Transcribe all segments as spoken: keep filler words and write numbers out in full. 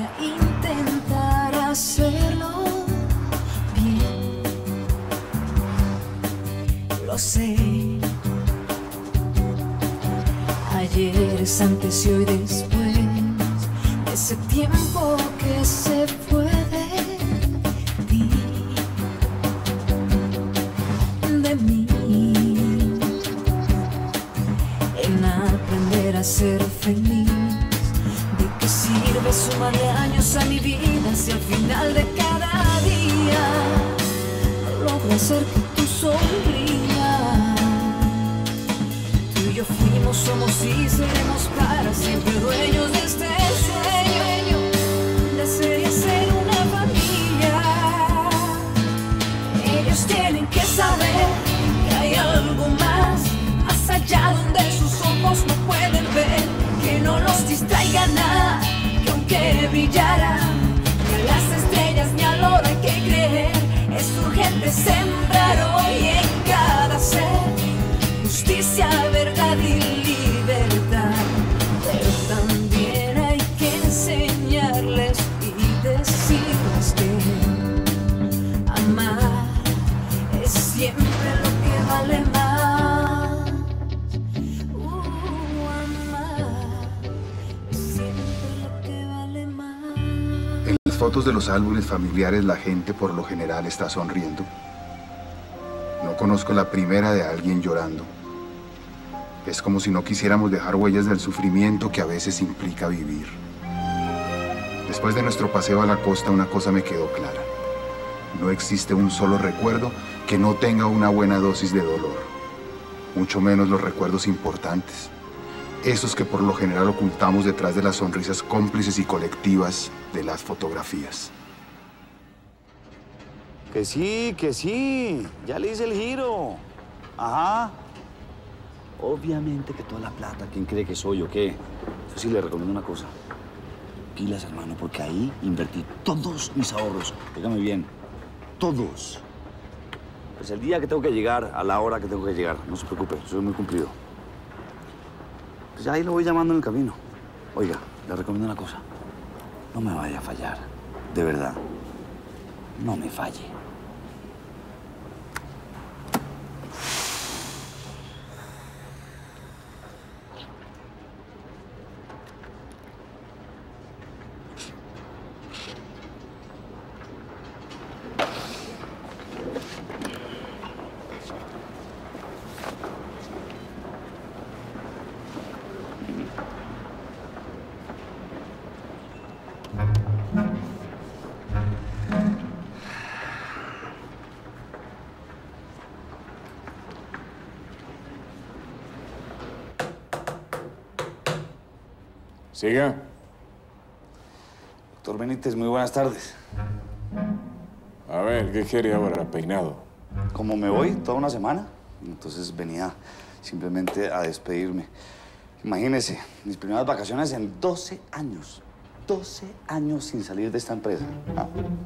a intentar hacerlo bien. Lo sé. Ayer es antes y hoy después. Ese tiempo que se fue de ti, de mí, en aprender a ser feliz. ¿De qué sirve sumar de años a mi vida si al final de cada día logro hacer que tú sonrías? Tú y yo fuimos, somos y seremos para siempre dueños de este sueño de ser y ser una familia. Ellos tienen que saber que hay algo más, más allá donde sus ojos no pueden ver, que no los distraiga nada, que aunque brillaran ni a las estrellas ni al oro hay que creer. Es urgente sembrar hoy en cada ser justicia, verdad y libertad, pero también hay que enseñarles y decirles que amar es siempre lo que vale más. Uh, amar es siempre lo que vale más. En las fotos de los álbumes familiares la gente por lo general está sonriendo. No conozco la primera de alguien llorando. Es como si no quisiéramos dejar huellas del sufrimiento que a veces implica vivir. Después de nuestro paseo a la costa, una cosa me quedó clara. No existe un solo recuerdo que no tenga una buena dosis de dolor. Mucho menos los recuerdos importantes. Esos que por lo general ocultamos detrás de las sonrisas cómplices y colectivas de las fotografías. Que sí, que sí. Ya le hice el giro. Ajá. Obviamente que toda la plata, ¿quién cree que soy o qué? Yo sí le recomiendo una cosa. Pilas, hermano, porque ahí invertí todos mis ahorros. Dígame bien, todos. Pues el día que tengo que llegar, a la hora que tengo que llegar, no se preocupe, soy muy cumplido. Pues ya ahí lo voy llamando en el camino. Oiga, le recomiendo una cosa. No me vaya a fallar, de verdad. No me falle. Siga. Doctor Benítez, muy buenas tardes. A ver, ¿qué quiere ahora, peinado? Como me voy toda una semana, entonces venía simplemente a despedirme. Imagínese, mis primeras vacaciones en doce años. doce años sin salir de esta empresa. Ah.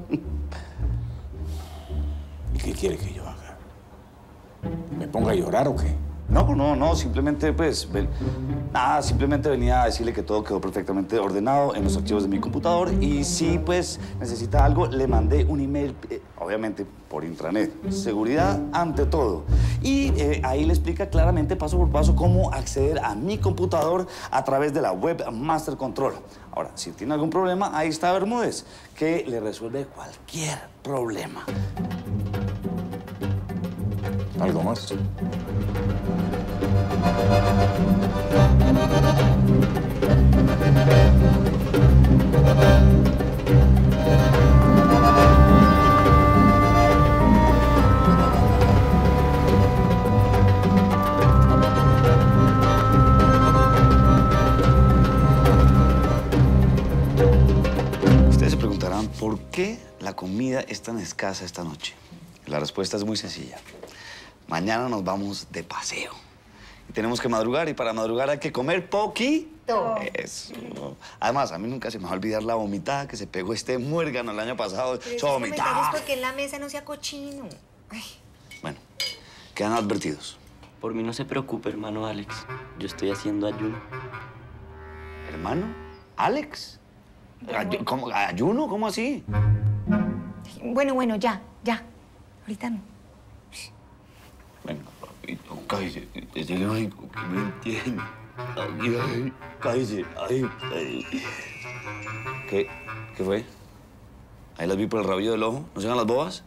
¿Y qué quiere que yo haga? ¿Me ponga a llorar o qué? No, no, no, simplemente pues, ven, nada, simplemente venía a decirle que todo quedó perfectamente ordenado en los archivos de mi computador y si pues necesita algo, le mandé un email, eh, obviamente por intranet, seguridad ante todo. Y eh, ahí le explica claramente paso por paso cómo acceder a mi computador a través de la web Master Control. Ahora, si tiene algún problema, ahí está Bermúdez, que le resuelve cualquier problema. ¿Algo más? Ustedes se preguntarán por qué la comida es tan escasa esta noche. La respuesta es muy sencilla. Mañana nos vamos de paseo. Y tenemos que madrugar, y para madrugar hay que comer poquito. Eso. Además, a mí nunca se me va a olvidar la vomitada que se pegó este muérgano el año pasado. Pero Su esos vomitada. comentarios porque en la mesa no sea cochino. Ay. Bueno, quedan advertidos. Por mí no se preocupe, hermano Alex. Yo estoy haciendo ayuno. ¿Hermano? ¿Alex? Ay, ¿cómo? ¿Ayuno? ¿Cómo así? Bueno, bueno, ya, ya. Ahorita no. Venga, papito, cállese. Es el único que me entiende. Ay, ay, cállese. Ay, ay. ¿Qué? ¿Qué fue? Ahí las vi por el rabillo del ojo. ¿No se hagan las bobas?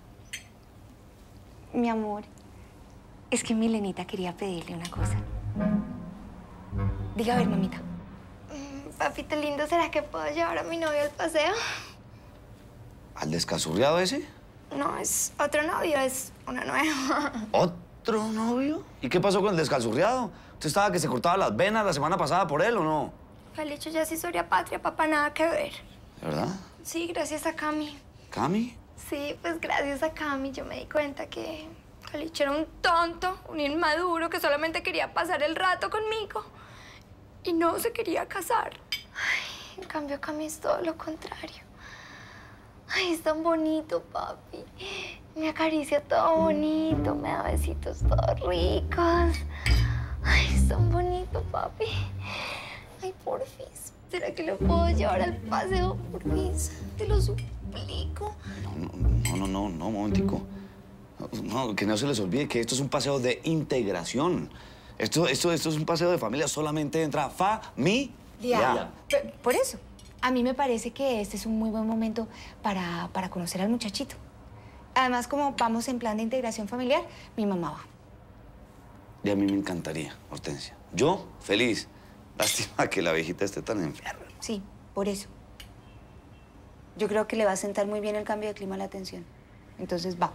Mi amor, es que Milenita quería pedirle una cosa. Diga, a ver, mamita. Papito lindo, ¿será que puedo llevar a mi novio al paseo? ¿Al descazurriado ese? No, es otro novio, es una nueva. ¿Otro novio? ¿Y qué pasó con el descalzurriado? ¿Usted estaba que se cortaba las venas la semana pasada por él o no? Calicho ya sí historia patria, papá, nada que ver. ¿De verdad? Sí, gracias a Cami. ¿Cami? Sí, pues gracias a Cami yo me di cuenta que Calicho era un tonto, un inmaduro que solamente quería pasar el rato conmigo y no se quería casar. Ay, en cambio Cami es todo lo contrario. Ay, es tan bonito, papi. Me acaricia todo bonito, me da besitos todos ricos. Ay, es tan bonito, papi. Ay, porfis. ¿Será que lo puedo llevar al paseo, porfis? Te lo suplico. No, no, no, no, no, no, un momentico. No, que no se les olvide que esto es un paseo de integración. Esto, esto, esto es un paseo de familia, solamente entra familia. Ya. Por eso. A mí me parece que este es un muy buen momento para, para conocer al muchachito. Además, como vamos en plan de integración familiar, mi mamá va. Y a mí me encantaría, Hortensia. Yo, feliz. Lástima que la viejita esté tan enferma. Sí, por eso. Yo creo que le va a sentar muy bien el cambio de clima a la atención. Entonces, va.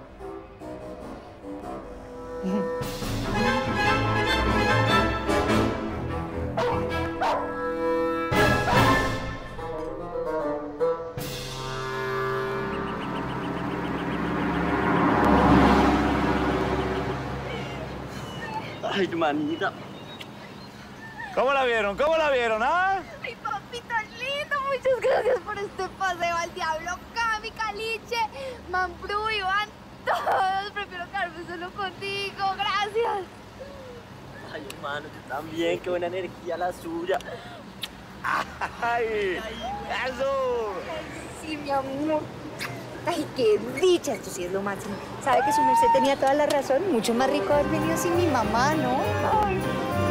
Ay, manita. ¿Cómo la vieron? ¿Cómo la vieron, ah? Ay, papito lindo, muchas gracias por este paseo al diablo. Cami, Caliche, Mambrú, Iván, todos. Prefiero quedarme solo contigo, gracias. Ay, hermano, yo también. Qué buena energía la suya. ¡Ay! ¡Eso! Sí, mi amor. Ay, qué dicha. Esto sí es lo máximo. ¿Sabe que su merced tenía toda la razón? Mucho más rico haber venido sin mi mamá, ¿no? Ay.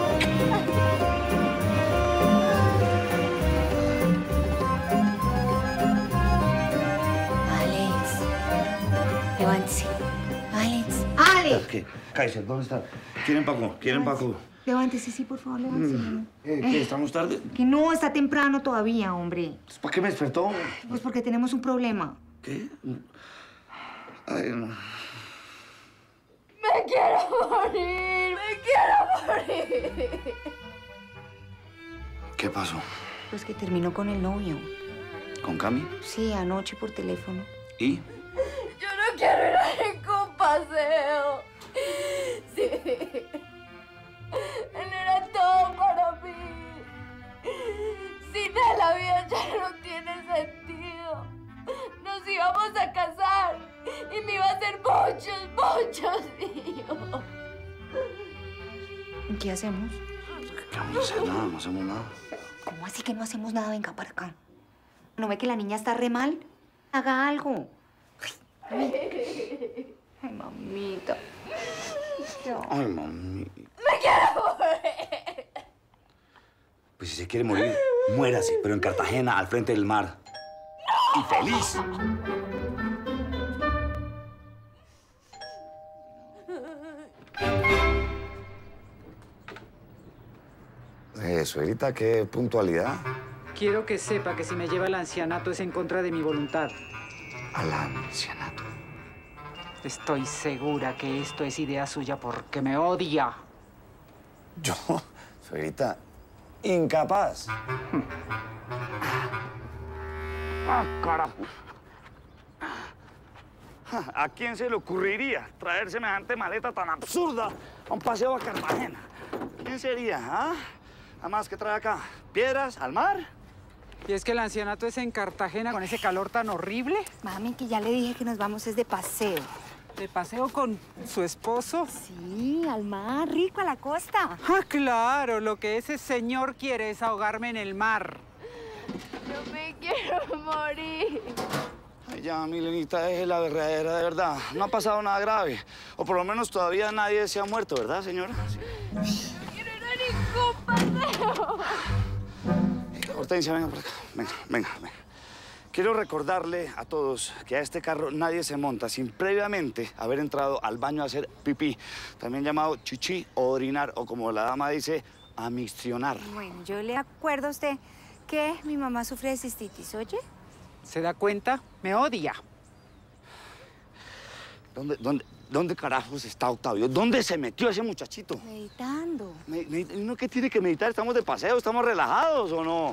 Alex. Levántese. Alex. ¡Alex! ¿Qué? Kaiser, ¿dónde está? ¿Quieren Paco? ¿Quieren Paco? Levántese, sí, por favor, levántese. Mm. ¿Eh, ¿Qué? ¿Estamos tarde? Que no, está temprano todavía, hombre. ¿Para qué me despertó? Pues porque tenemos un problema. ¿Qué? Ay, no. Me quiero morir, me quiero morir. ¿Qué pasó? Pues que terminó con el novio. ¿Con Cami? Sí, anoche por teléfono. ¿Y? Yo no quiero ir a ningún paseo. Sí. Él era todo para mí. Sin él la vida ya no tiene sentido. Nos íbamos a casar y me iba a hacer muchos, muchos hijos. ¿Qué hacemos? ¿Qué vamos a hacer? Nada, no hacemos nada. ¿Cómo así que no hacemos nada? Venga para acá. ¿No ve que la niña está re mal? Haga algo. Ay, ay mamita. Ay, mami. ¡Me quiero morir! Pues si se quiere morir, muérase, pero en Cartagena, al frente del mar. ¡No! ¡Y feliz! Eh, suegrita, qué puntualidad. Quiero que sepa que si me lleva al ancianato es en contra de mi voluntad. Al ancianato. Estoy segura que esto es idea suya porque me odia. Yo, suegrita, incapaz. ¡Ah, carajo! ¿A quién se le ocurriría traer semejante maleta tan absurda a un paseo a Cartagena? ¿Quién sería, ah? Además, ¿qué trae acá? ¿Piedras al mar? ¿Y es que el ancianato es en Cartagena con ese calor tan horrible? Mami, que ya le dije que nos vamos es de paseo. ¿De paseo con su esposo? Sí, al mar, rico, a la costa. Ah, claro, lo que ese señor quiere es ahogarme en el mar. No me quiero morir. Ay, ya, Milenita, es la verdadera, de verdad. No ha pasado nada grave. O por lo menos todavía nadie se ha muerto, ¿verdad, señora? Sí. Yo no era ningún paseo. Hortensia, venga por acá. Venga, venga, venga. Quiero recordarle a todos que a este carro nadie se monta sin previamente haber entrado al baño a hacer pipí, también llamado chichi o orinar, o como la dama dice, amiccionar. Bueno, yo le acuerdo a usted que mi mamá sufre de cistitis, ¿oye? ¿Se da cuenta? Me odia. ¿Dónde, dónde, dónde carajos está Octavio? ¿Dónde se metió ese muchachito? Meditando. Me, me, ¿No qué tiene que meditar? ¿Estamos de paseo? ¿Estamos relajados o no?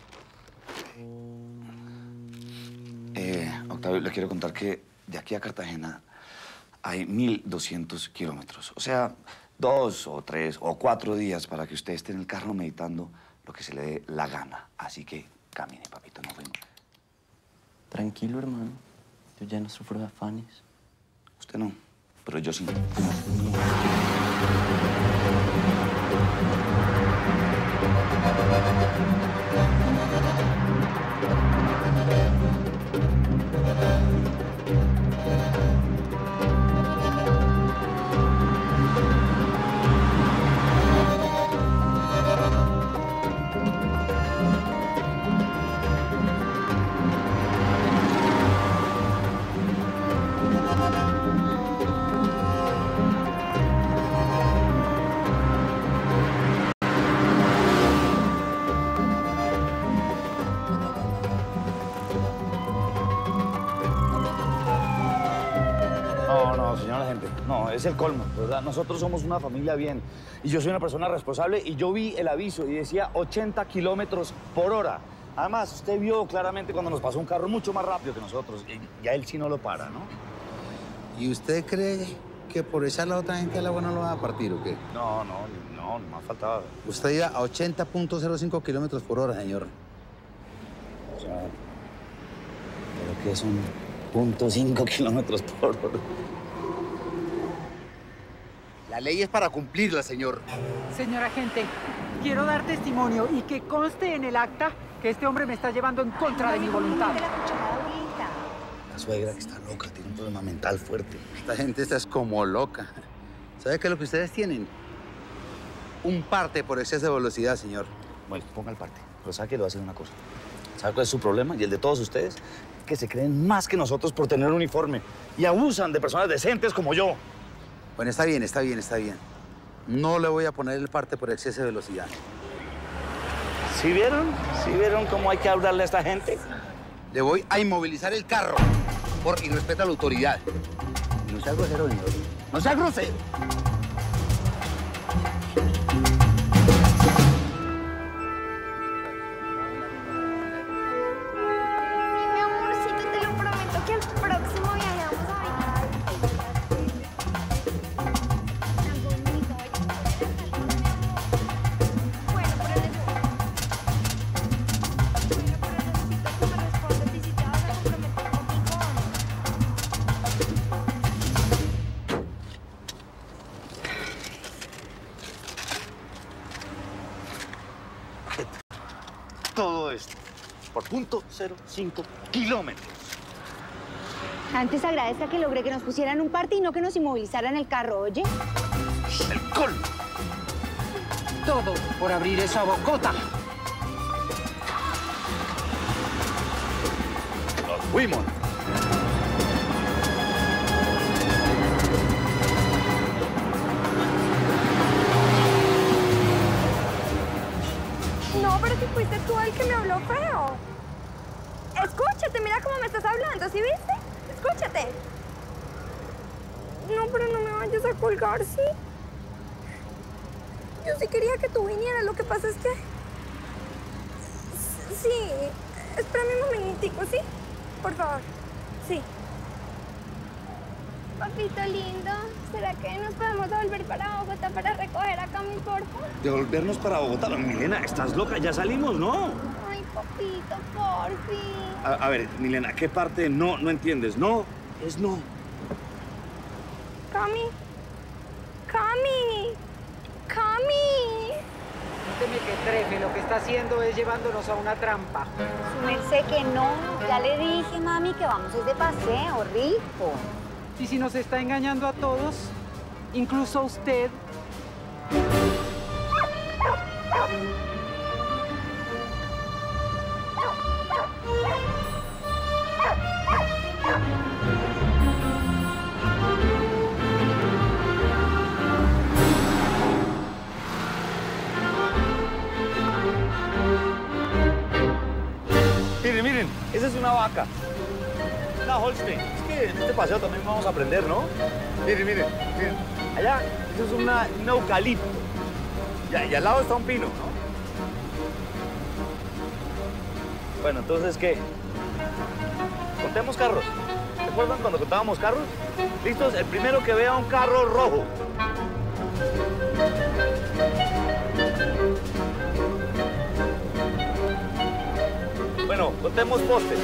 Eh, Octavio, le quiero contar que de aquí a Cartagena hay mil doscientos kilómetros. O sea, dos o tres o cuatro días para que usted esté en el carro meditando lo que se le dé la gana. Así que camine, papito, nos vemos. Tranquilo, hermano. Yo ya no sufro de afanes. Usted no, pero yo sí. No, no, señora gente, no, es el colmo, ¿verdad? Nosotros somos una familia bien y yo soy una persona responsable y yo vi el aviso y decía ochenta kilómetros por hora. Además, usted vio claramente cuando nos pasó un carro mucho más rápido que nosotros y ya él sí no lo para, ¿no? ¿Y usted cree que por echar la otra gente al agua no lo va a partir o qué? No, no, no, no me ha faltado. Usted iba a ochenta punto cero cinco kilómetros por hora, señor. O sea, ¿pero qué son punto cinco kilómetros por hora? La ley es para cumplirla, señor. Señor agente, quiero dar testimonio y que conste en el acta que este hombre me está llevando en contra de mi voluntad. La suegra que está loca, tiene un problema mental fuerte. Esta gente esta es como loca. ¿Sabe qué es lo que ustedes tienen? Un parte por exceso de velocidad, señor. Bueno, ponga el parte. Pero sabe que le voy a decir una cosa. ¿Sabe cuál es su problema? Y el de todos ustedes, que se creen más que nosotros por tener un uniforme y abusan de personas decentes como yo. Bueno, está bien, está bien, está bien. No le voy a poner el parte por exceso de velocidad. ¿Sí vieron? ¿Sí vieron cómo hay que hablarle a esta gente? Le voy a inmovilizar el carro por irrespeto a la autoridad. No sea grosero, señor. No sea grosero. Mi amorcito, te lo prometo que el próximo viaje vamos a bailar. Algo bonito, bueno, pero necesito... Bueno, pero necesito que me respondas y si te vas a comprometer conmigo o no. Todo esto por punto cero cinco kilómetros. Antes agradezca que logré que nos pusieran un parte y no que nos inmovilizaran el carro, ¿oye? El colmo. Todo por abrir esa bocota. Nos fuimos. No, pero si fuiste tú el que me habló feo. Escúchate, mira cómo me estás hablando, ¿sí viste? Escúchate. No, pero no me vayas a colgar, ¿sí? Yo sí quería que tú vinieras, lo que pasa es que... Sí, espérame un momentico, ¿sí? Por favor, sí. Papito lindo, ¿será que nos podemos volver para Bogotá para recoger a Cami, porfa? Devolvernos para Bogotá. Milena, ¿estás loca? Ya salimos, ¿no? Ay, papito, porfi. A, a ver, Milena, ¿qué parte de no no entiendes? No es no. Cami. Cami. Cami. Cuénteme que trefe, lo que está haciendo es llevándonos a una trampa. Su merced que no, ya le dije, mami, que vamos es de paseo, rico. ¿Y si nos está engañando a todos? Incluso a usted. Miren, miren, esa es una vaca. Una Holstein. Es que en este paseo también vamos a aprender, ¿no? Miren, miren, miren. Allá, eso es una, un eucalipto. Y, y al lado está un pino, ¿no? Bueno, entonces, ¿qué? Contemos carros. ¿Se acuerdan cuando contábamos carros? ¿Listos? El primero que vea un carro rojo. Bueno, contemos postes.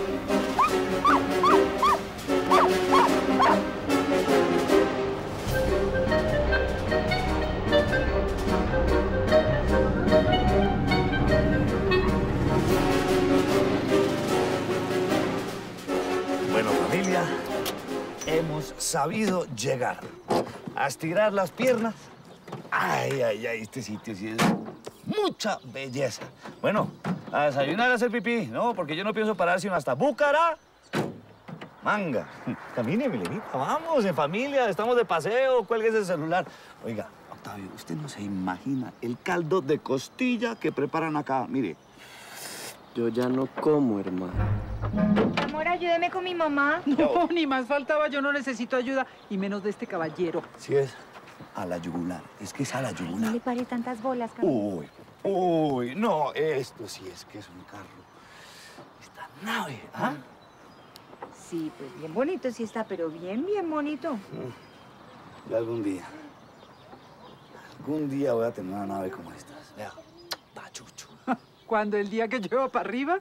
Bueno, familia, hemos sabido llegar a estirar las piernas. Ay, ay, ay, este sitio sí es mucha belleza. Bueno, a desayunar, a hacer pipí, ¿no? Porque yo no pienso parar sino hasta Bucara. Manga. Camine, Milenita, vamos, en familia, estamos de paseo, cuélguese el celular. Oiga, Octavio, usted no se imagina el caldo de costilla que preparan acá. Mire. Yo ya no como, hermano. Amor, ayúdeme con mi mamá. No, ni más faltaba, yo no necesito ayuda, y menos de este caballero. Sí es a la yugular, es que es a la yugular. No le pare tantas bolas, Camila. Uy, uy, no, esto sí es que es un carro. Esta nave, ¿ah? Sí, pues bien bonito sí está, pero bien, bien bonito. Yo algún día, algún día voy a tener una nave como estas. Vea, pachucho. Cuando el día que lleva para arriba.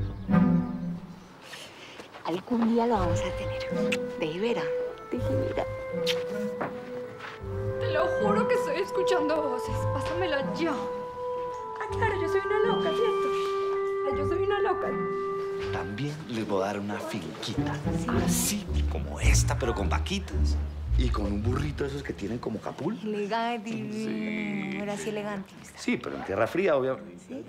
Algún día lo vamos a tener. De veras, de veras. Te lo juro que estoy escuchando voces. Pásamela ya. Ah, claro, yo soy una loca, ¿cierto? Ah, yo soy una loca. También les voy a dar una finquita. Así como esta, pero con vaquitas. Y con un burrito de esos que tienen como capul. Elegante. Sí. Ahora sí elegante. Sí, pero en tierra fría, obviamente. Sí.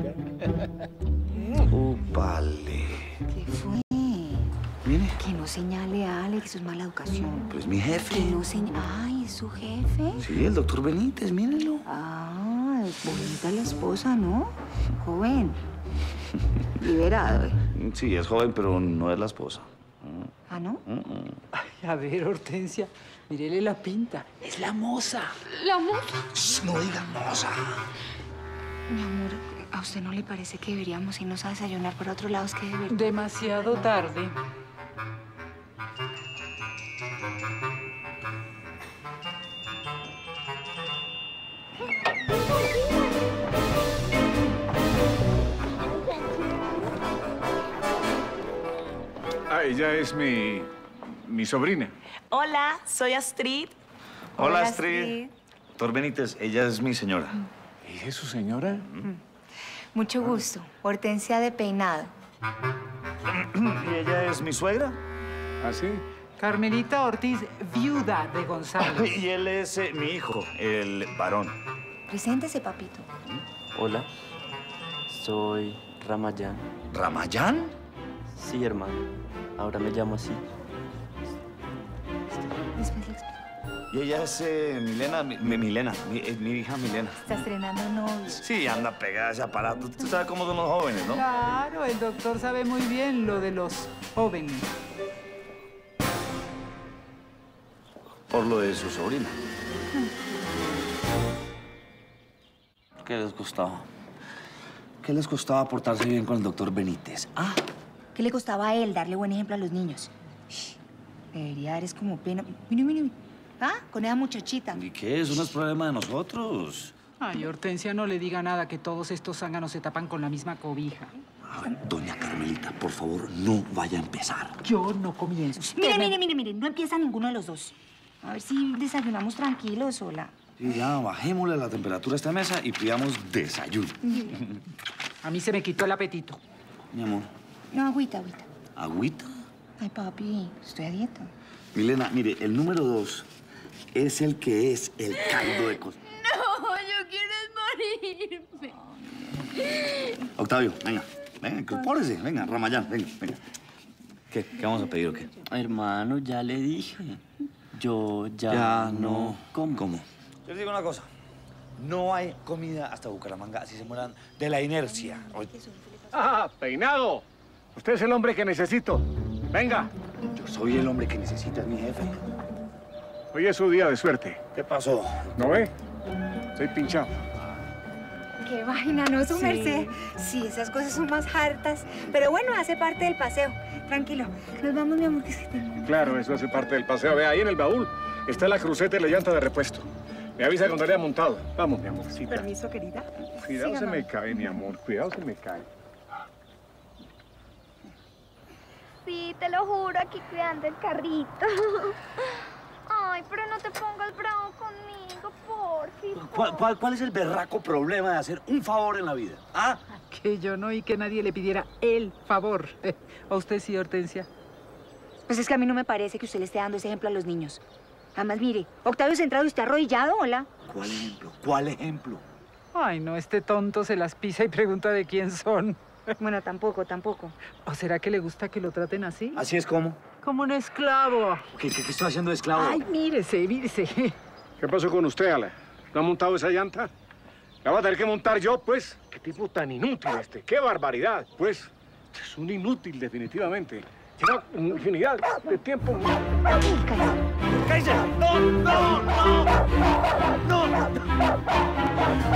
Upale. ¿Qué fue? Mire. Que no señale a Ale, que eso es mala educación. Pues mi jefe. Que no señale... Ay, ¿es su jefe? Sí, el doctor Benítez, mírenlo. Ah, bonita la esposa, ¿no? Joven. Liberado. Sí, es joven, pero no es la esposa. ¿Ah, no? Ay, a ver, Hortensia, mírele la pinta. Es la moza. ¿La moza? No diga moza. Mi amor, ¿a usted no le parece que deberíamos irnos a desayunar por otro lado? Es que de verdad... Demasiado tarde. Ah, ella es mi... mi sobrina. Hola, soy Astrid. Hola, Hola, Astrid. Astrid. Doctor Benítez, ella es mi señora. ¿Ella es su señora? Mucho gusto. Hortensia de Peinado. ¿Y ella es mi suegra? ¿Ah, sí? Carmelita Ortiz, viuda de González. Y él es eh, mi hijo, el varón. Preséntese, papito. Hola, soy Ramayán. ¿Ramayán? Sí, hermano. Ahora me llamo así. Después le explico. Y ella es eh, Milena, mi, mi- Milena, mi, eh, mi hija Milena. Está estrenando novio. Sí, anda pegada a ese aparato. Tú sabes cómo son los jóvenes, ¿no? Claro, el doctor sabe muy bien lo de los jóvenes. Por lo de su sobrina. ¿Qué les costaba? ¿Qué les costaba portarse bien con el doctor Benítez? Ah, ¿Qué le costaba a él darle buen ejemplo a los niños? Shh, debería dar es como pena. Mire, mire, mire. ¿Ah? Con esa muchachita. ¿y qué? Eso no es problema de nosotros. Ay, Hortensia, no le diga nada, que todos estos zánganos se tapan con la misma cobija. A ver, doña Carmelita, por favor, no vaya a empezar. Yo no comienzo. Mire, mire, mire, mire. No empieza ninguno de los dos. A ver si desayunamos tranquilos, sola. Sí, ya, bajémosle la temperatura a esta mesa y pidamos desayuno. A mí se me quitó el apetito. Mi amor. No, agüita, agüita. ¿Agüita? Ay, papi, estoy a dieta. Milena, mire, el número dos es el que es el caldo de cosas. No, yo quiero morirme. Octavio, venga, venga, incorpórese, venga, Ramayán, venga, venga. ¿Qué? ¿Qué vamos a pedir o qué? Hermano, ya le dije. Yo ya, Ya no... no. ¿Cómo? ¿Cómo? Yo les digo una cosa. No hay comida hasta Bucaramanga, así se mueran de la inercia. Oye, ¡Ah, peinado! Usted es el hombre que necesito. Venga. yo soy el hombre que necesita, mi jefe. Hoy es su día de suerte. ¿Qué pasó? ¿No ve? Estoy pinchado. Qué vaina, ¿no, su Sí. merced? Sí, esas cosas son más hartas. Pero bueno, hace parte del paseo. Tranquilo. Nos vamos, mi amor, que es que tengo... Claro, eso hace parte del paseo. Ve, ahí en el baúl está la cruceta y la llanta de repuesto. Me avisa cuando le haya montado. Vamos, mi amorcita. Permiso, querida. Cuidado, Siga, se me mamá. cae, mi amor. Cuidado, se me cae. Sí, te lo juro, aquí cuidando el carrito. Ay, pero no te pongas bravo conmigo, porfi. ¿Cuál, cuál, cuál es el berraco problema de hacer un favor en la vida? ¿Ah? Que yo no oí que nadie le pidiera el favor. ¿A usted sí, Hortensia? Pues es que a mí no me parece que usted le esté dando ese ejemplo a los niños. Además, mire, Octavio Centrado, ¿usted arrodillado, hola? ¿Cuál ejemplo? ¿Cuál ejemplo? Ay, no, este tonto se las pisa y pregunta de quién son. Bueno, tampoco, tampoco. ¿O será que le gusta que lo traten así? ¿Así es como? Como un esclavo. ¿Qué, qué, qué estoy haciendo de esclavo? Ay, mírese, mírese. ¿Qué pasó con usted, Ale? ¿No ha montado esa llanta? ¿La va a tener que montar yo, pues? ¿Qué tipo tan inútil este? ¡Qué barbaridad! Pues, es un inútil, definitivamente. Lleva infinidad de tiempo. ¡Cállese! ¡No, no, no! ¡No!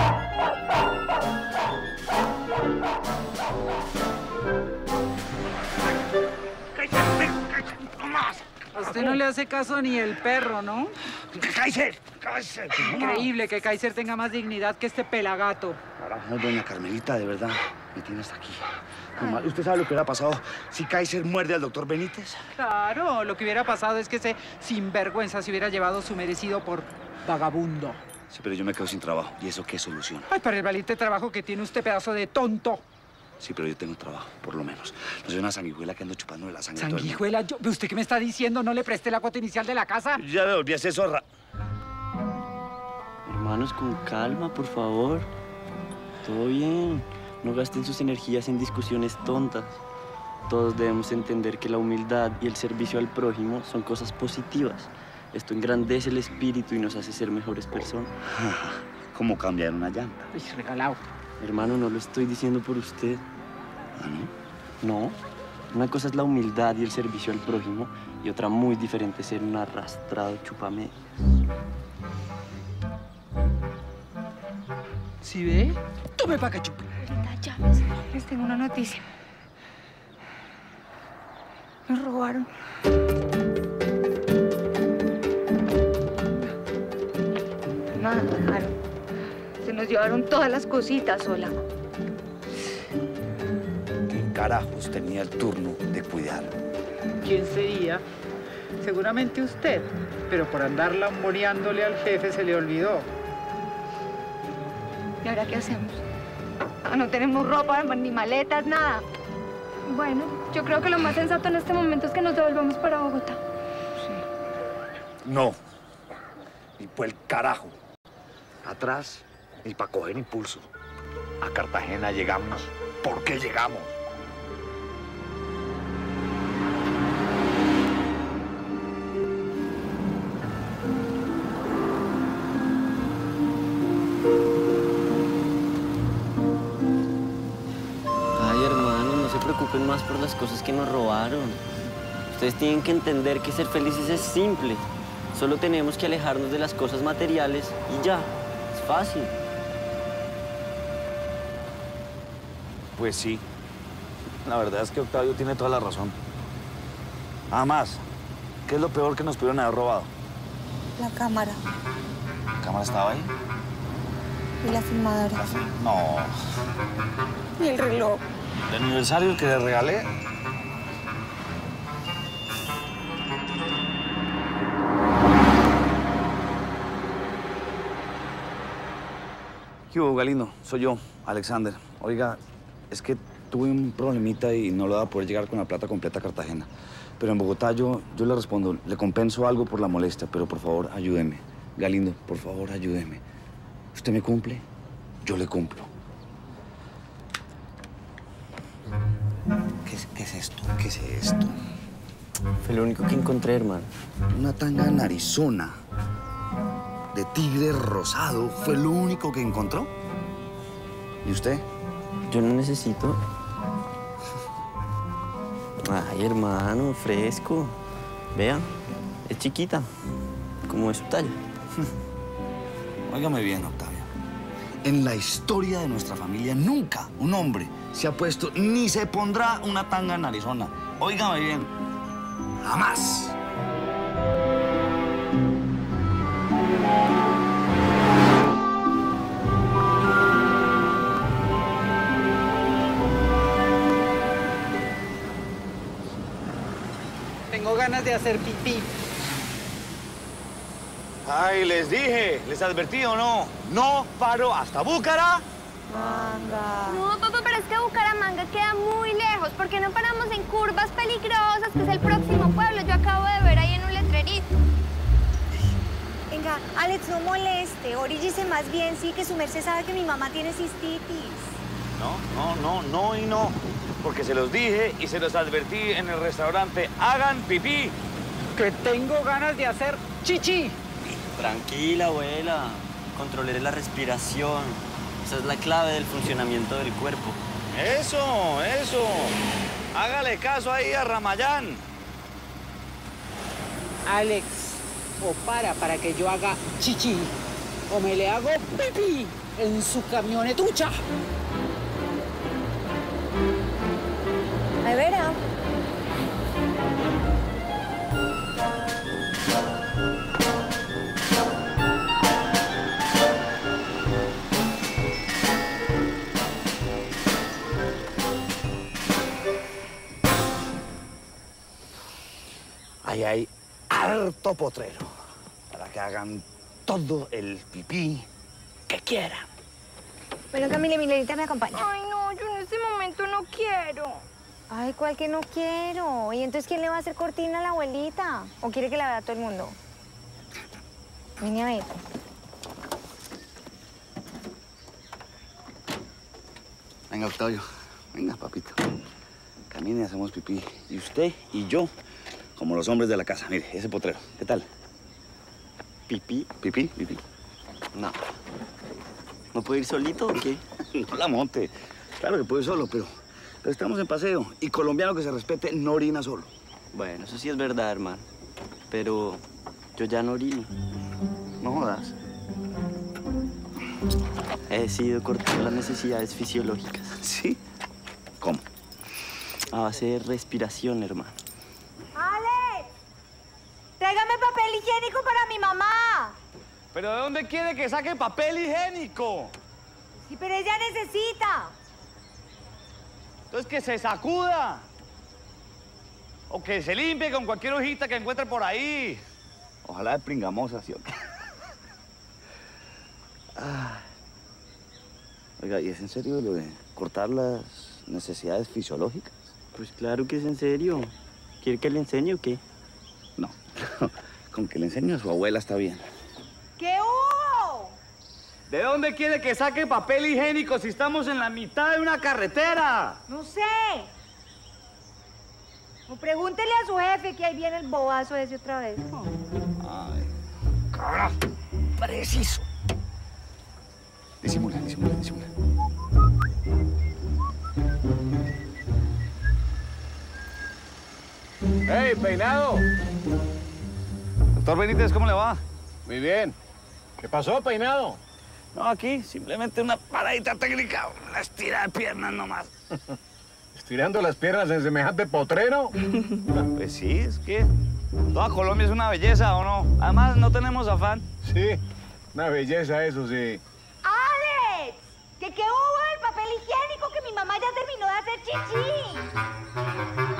A usted no le hace caso ni el perro, ¿no? ¡Kaiser! ¡Kaiser! Increíble que Kaiser tenga más dignidad que este pelagato. Carajo, doña Carmelita, de verdad, me tiene hasta aquí. Mamá, ¿usted sabe lo que hubiera pasado si Kaiser muerde al doctor Benítez? Claro, lo que hubiera pasado es que ese sinvergüenza se hubiera llevado su merecido por vagabundo. Sí, pero yo me quedo sin trabajo. ¿Y eso qué soluciona? Ay, para el valiente trabajo que tiene usted, pedazo de tonto. Sí, pero yo tengo trabajo, por lo menos. No soy una sanguijuela que ando chupando de la sangre. de todo el mundo. Sanguijuela, yo, ¿usted qué me está diciendo? ¿No le presté la cuota inicial de la casa? Ya le volví a hacer zorra. Hermanos, con calma, por favor. Todo bien. No gasten sus energías en discusiones tontas. Todos debemos entender que la humildad y el servicio al prójimo son cosas positivas. Esto engrandece el espíritu y nos hace ser mejores personas. ¿Cómo cambiar una llanta? Uy, regalado. Hermano, no lo estoy diciendo por usted. ¿Ah, no? No. Una cosa es la humildad y el servicio al prójimo y otra muy diferente es ser un arrastrado chupamedias. ¿Sí ve? Tome pa' que chupe. Ahorita llámese. Les tengo una noticia. Nos robaron. Nada, dejaron. Se nos llevaron todas las cositas, sola. ¿Qué carajos tenía el turno de cuidar? ¿Quién sería? Seguramente usted, pero por andar lamboneándole al jefe se le olvidó. ¿Y ahora qué hacemos? Ah, no tenemos ropa, ni maletas, nada. Bueno, yo creo que lo más sensato en este momento es que nos devolvamos para Bogotá. No. Y pues el carajo. Atrás, y para coger impulso. A Cartagena llegamos porque llegamos. Ay, hermanos, no se preocupen más por las cosas que nos robaron. Ustedes tienen que entender que ser felices es simple. Solo tenemos que alejarnos de las cosas materiales y ya. Es fácil. Pues sí. La verdad es que Octavio tiene toda la razón. Además, ¿qué es lo peor que nos pudieron haber robado? La cámara ¿La cámara estaba ahí? y la filmadora. No. Y el reloj. ¿El aniversario que le regalé? ¿Qué hubo, Galindo? Soy yo, Alexander. Oiga, es que tuve un problemita y no lo voy a poder llegar con la plata completa a Cartagena. Pero en Bogotá yo, yo le respondo, le compenso algo por la molestia, pero por favor, ayúdeme. Galindo, por favor, ayúdeme. ¿Usted me cumple? Yo le cumplo. ¿Qué es, qué es esto? ¿Qué es esto? Fue lo único que encontré, hermano. Una tanga en Arizona. De tigre rosado. ¿Fue lo único que encontró? ¿Y usted? Yo no necesito. Ay, hermano, fresco. Vea, es chiquita. Como es su talla. Óigame bien, Octavio. En la historia de nuestra familia, nunca un hombre se ha puesto ni se pondrá una tanga en Arizona. Óigame bien. Jamás. Tengo ganas de hacer pipí. Ay, les dije, les advertí o no. No paro hasta Búcara. Manga. No, papá, pero es que Bucaramanga queda muy lejos. ¿Por qué no paramos en Curvas Peligrosas, que es el próximo pueblo? Yo acabo de ver ahí en un letrerito. Venga, Alex, no moleste. Oríllese más bien, sí, que su merced sabe que mi mamá tiene cistitis. No, no, no, no y no. Porque se los dije y se los advertí en el restaurante. Hagan pipí. Que tengo ganas de hacer chichi. Tranquila, abuela. Controle la respiración. Esa es la clave del funcionamiento del cuerpo. Eso, eso. Hágale caso ahí a Ramayán. Alex, o para para que yo haga chichi, o me le hago pipí en su camionetucha. Ahí verá. Ahí hay harto potrero para que hagan todo el pipí que quieran. Bueno, Camila, Milenita me acompaña. Ay, no, yo en este momento no quiero. Ay, ¿cuál que no quiero? ¿Y entonces quién le va a hacer cortina a la abuelita? ¿O quiere que la vea todo el mundo? Vine a ver. Venga, Octavio. Venga, papito. Camine y hacemos pipí. Y usted y yo, como los hombres de la casa. Mire, ese potrero. ¿Qué tal? ¿Pipí? ¿Pipí? ¿Pipí? No. ¿No puedo ir solito o qué? No la monte. Claro que puedo ir solo, pero, pero estamos en paseo. Y colombiano que se respete no orina solo. Bueno, eso sí es verdad, hermano. Pero yo ya no orino. No jodas. He decidido cortar las necesidades fisiológicas. ¿Sí? ¿Cómo? A base de respiración, hermano. ¡Alex! ¡Tráigame papel higiénico para mi mamá! ¿Pero de dónde quiere que saque papel higiénico? Sí, pero ella necesita. Entonces que se sacuda. O que se limpie con cualquier hojita que encuentre por ahí. Ojalá de pringamosa, ¿sí o qué? Ah. Oiga, ¿y es en serio lo de cortar las necesidades fisiológicas? Pues claro que es en serio. ¿Quiere que le enseñe o qué? No, con que le enseñe a su abuela está bien. ¿Qué hubo? ¿De dónde quiere que saque papel higiénico si estamos en la mitad de una carretera? No sé. O pregúntele a su jefe que ahí viene el bobazo ese otra vez. Ay, carajo, preciso. Disimula, disimula, disimula. ¡Hey, peinado! Doctor Benítez, ¿cómo le va? Muy bien. ¿Qué pasó, peinado? No, aquí simplemente una paradita técnica, una estirada de piernas nomás. ¿Estirando las piernas en semejante potrero? Pues sí, es que toda Colombia es una belleza, ¿o no? Además, no tenemos afán. Sí, una belleza eso, sí. ¡Alex! ¿Que qué hubo del papel higiénico? Que mi mamá ya terminó de hacer chichi.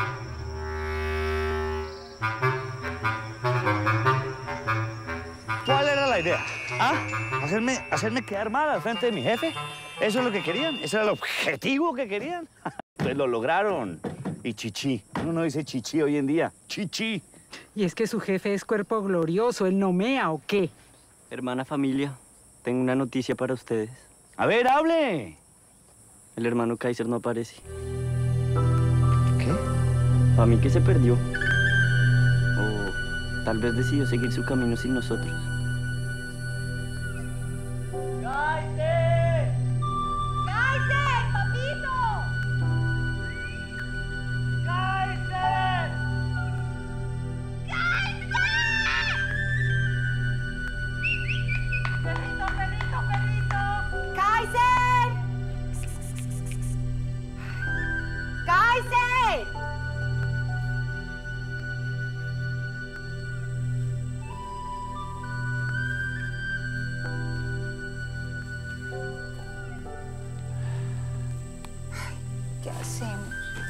¿Cuál era la la idea. ¿Ah? ¿Hacerme, hacerme quedar mal al frente de mi jefe? ¿Eso es lo que querían? ¿Ese era el objetivo que querían? Pues lo lograron. Y chichi. Uno no dice chichi hoy en día. Chichi. Y es que su jefe es cuerpo glorioso, ¿él no mea o qué? Hermana familia, tengo una noticia para ustedes. A ver, hable. El hermano Kaiser no aparece. ¿Qué? Para mí que se perdió. O tal vez decidió seguir su camino sin nosotros. ¡Kaiser! ¡Kaiser, papito! ¡Kaiser! ¡Kaiser! ¡Perrito, perrito, perrito! ¡Kaiser! ¡Kaiser! ¿Qué hacemos?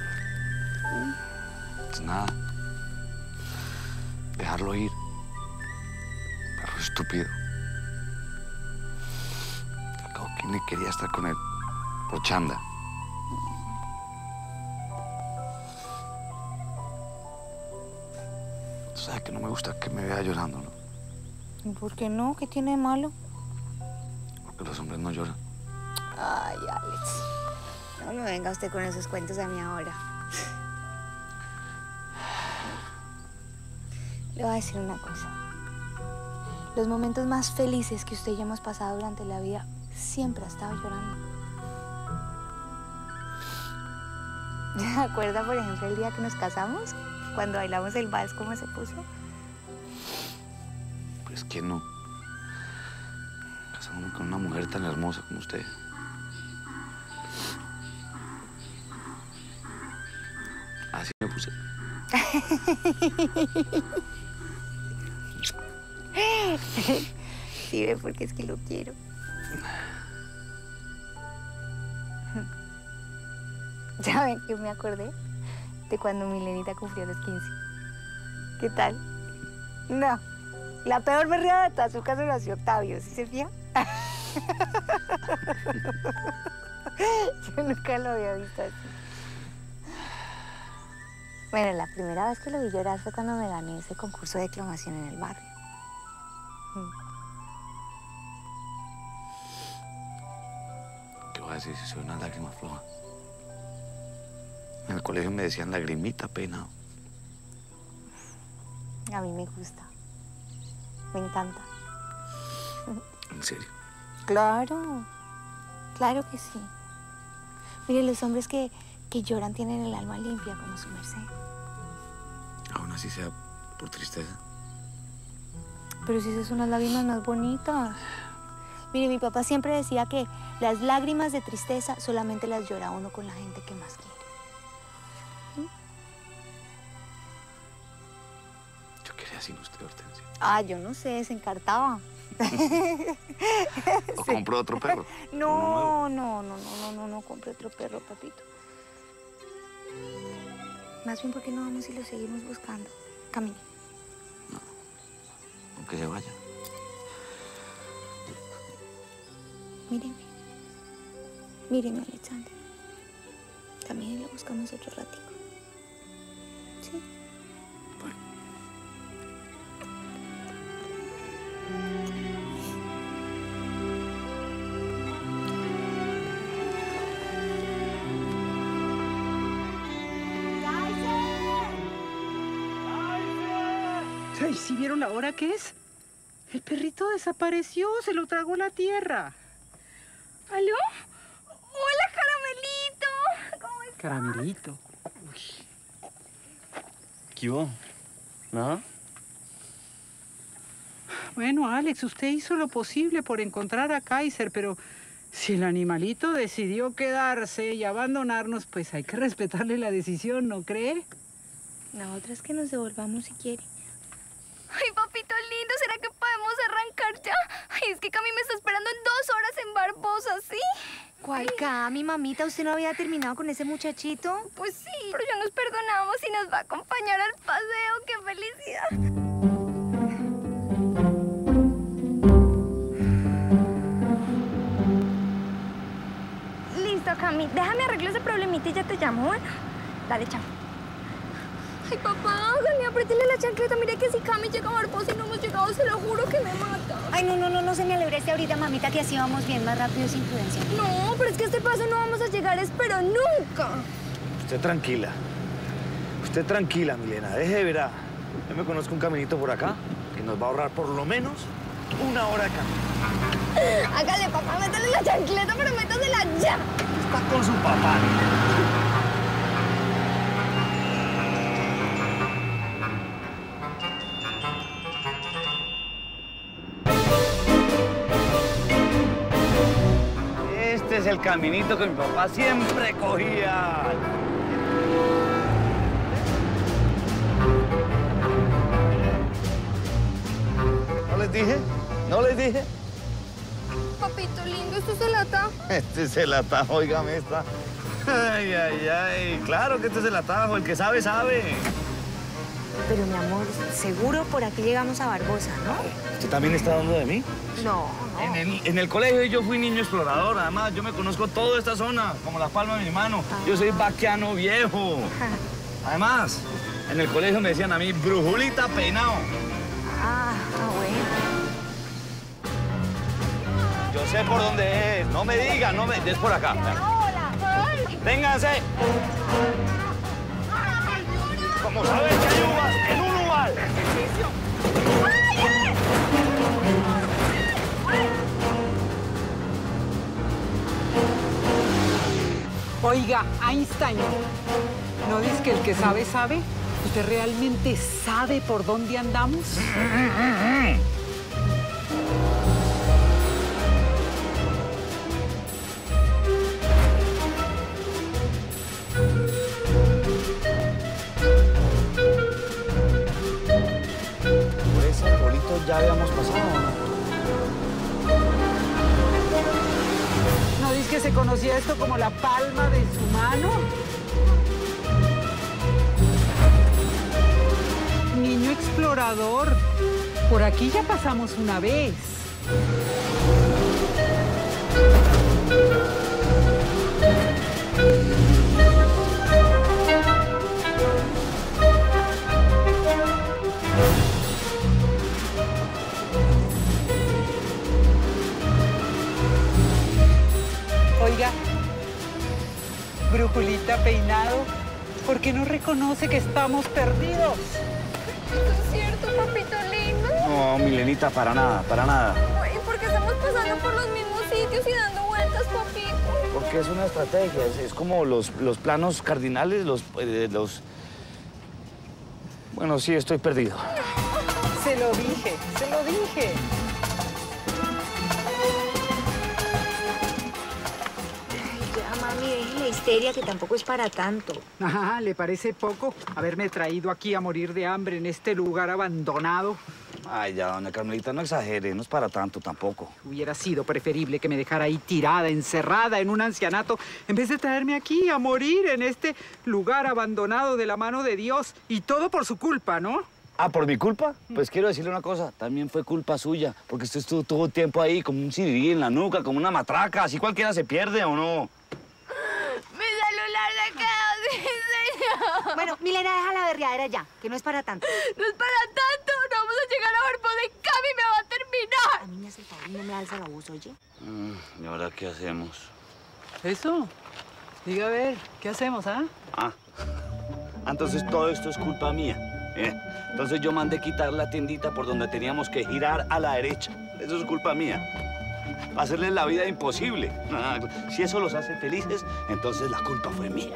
Pues nada. Dejarlo ir. Perro estúpido. Al cabo, ¿quién le quería estar con él? Por chanda. Tú sabes que no me gusta que me vea llorando, ¿no? ¿Y por qué no? ¿Qué tiene de malo? Porque los hombres no lloran. Ay, Alex. No me venga usted con esos cuentos a mí ahora. Le voy a decir una cosa. Los momentos más felices que usted y yo hemos pasado durante la vida siempre ha estado llorando. ¿Se acuerda, por ejemplo, el día que nos casamos? Cuando bailamos el vals, ¿cómo se puso? Pues ¿quién no? Casándome con una mujer tan hermosa como usted. Así me puse. Sí, ve, porque es que lo quiero. ¿Saben qué me acordé? De cuando Milenita cumplió los quince. ¿Qué tal? No, la peor berreada de toda su casa lo hacía Octavio, ¿sí se fía? Yo nunca lo había visto así. Bueno, la primera vez que lo vi llorar fue cuando me gané ese concurso de declamación en el barrio. ¿Qué voy a decir si soy una lágrima floja? En el colegio me decían lagrimita pena. A mí me gusta. Me encanta. ¿En serio? Claro. Claro que sí. Mire, los hombres que, que lloran tienen el alma limpia, como su merced. Aún así sea por tristeza. Pero si esas son las lágrimas más bonitas. Mire, mi papá siempre decía que las lágrimas de tristeza solamente las llora uno con la gente que más quiere. Yo quería sin usted, Hortensia. Ah, yo no sé, se encartaba. ¿O compró otro perro? No, no, no, no, no, no, no, compré otro perro, papito. Más bien, ¿por qué no vamos y lo seguimos buscando? Camine. Aunque se vaya. Míreme. Míreme, Alexander. También lo buscamos otro ratico. ¿Sí? Ay, ¿sí vieron la hora que es? El perrito desapareció, se lo tragó la tierra. ¿Aló? ¡Hola, Caramelito! ¿Cómo estás? Caramelito. ¿Qué hubo? ¿Nada? Bueno, Alex, usted hizo lo posible por encontrar a Kaiser, pero si el animalito decidió quedarse y abandonarnos, pues hay que respetarle la decisión, ¿no cree? La otra es que nos devolvamos si quiere. Ay, papito lindo, ¿será que podemos arrancar ya? Ay, es que Cami me está esperando en dos horas en Barbosa, ¿sí? ¿Cuál Cami, mamita? ¿Usted no había terminado con ese muchachito? Pues sí, pero ya nos perdonamos y nos va a acompañar al paseo. ¡Qué felicidad! Cami, déjame arreglar ese problemita y ya te llamo, ¿bueno? Dale, chao. Ay, papá, Cami, apriétele la chancleta. Mire que si Cami llega a Barbosa y no hemos llegado, se lo juro que me mata. Ay, no, no, no, no se me alegreste ahorita, mamita, que así vamos bien más rápido sin prudencia. No, pero es que a este paso no vamos a llegar, espero nunca. Usted tranquila. Usted tranquila, Milena. Deje de ver. Yo me conozco un caminito por acá que nos va a ahorrar por lo menos una hora de camino. Hágale, papá, métale la chancleta, pero métasela ya. Está con su papá. Este es el caminito que mi papá siempre cogía. ¿No les dije? ¿No les dije? Papito lindo, ¿esto es el atajo? Este es el atajo, óigame esta. Ay, ay, ay. Claro que este es el atajo. El que sabe, sabe. Pero, mi amor, seguro por aquí llegamos a Barbosa, ¿no? ¿Usted también está hablando de mí? No, no. En el, en el colegio yo fui niño explorador. Además, yo me conozco toda esta zona, como la palma de mi mano. Ah. Yo soy vaquiano viejo. Además, en el colegio me decían a mí, brujulita peinado. Ah, ah, bueno. Yo sé por dónde es. No me diga, no me... Es por acá. ¡Vénganse! Como sabes que hay uvas en un lugar. Oiga, Einstein, ¿no dices que el que sabe, sabe? ¿Usted realmente sabe por dónde andamos? Por ese arbolito ya habíamos pasado, ¿no? ¿No dices que se conocía esto como la palma de su mano? Niño explorador, por aquí ya pasamos una vez. Oiga, brujulita peinado, ¿por qué no reconoce que estamos perdidos? ¿Eso es cierto, papito lindo? No, Milenita, para nada, para nada. ¿Y por qué estamos pasando por los mismos sitios y dando vueltas, papito? Porque es una estrategia, es, es como los, los planos cardinales, los, eh, los... Bueno, sí, estoy perdido. Se lo dije, se lo dije. Ya, mami, deje la histeria, que tampoco es para tanto. Ajá, ¿le parece poco haberme traído aquí a morir de hambre en este lugar abandonado? Ay, ya, doña Carmelita, no exagere, no es para tanto tampoco. Hubiera sido preferible que me dejara ahí tirada, encerrada en un ancianato, en vez de traerme aquí a morir en este lugar abandonado de la mano de Dios. Y todo por su culpa, ¿no? Ah, ¿por mi culpa? Pues quiero decirle una cosa, también fue culpa suya, porque usted estuvo todo el tiempo ahí como un sirirí en la nuca, como una matraca, así cualquiera se pierde, ¿o no? Mi celular se quedó sin señal. Bueno, Milena, deja la berreadera ya, que no es para tanto. No es para tanto, no vamos a llegar a Barbosa y Cami me va a terminar. A mí me hace el favor y no me alza la voz, ¿oye? Mm, ¿y ahora qué hacemos? Eso. Diga a ver, ¿qué hacemos, ah? Ah, entonces todo esto es culpa mía. ¿eh? Entonces yo mandé quitar la tiendita por donde teníamos que girar a la derecha. Eso es culpa mía. Hacerles la vida imposible. Ah, si eso los hace felices, entonces la culpa fue mía.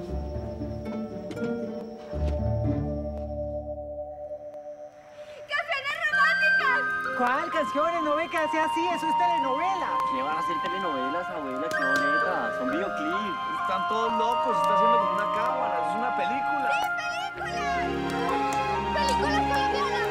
¡Canciones románticas! ¿Cuál canciones? No ve que hace así, eso es telenovela. ¿Qué van a hacer telenovelas, abuela? ¡Qué bonita! Son videoclips. Están todos locos, está haciendo como una cámara, es una película. ¡Sí, películas! ¡Películas colombianas!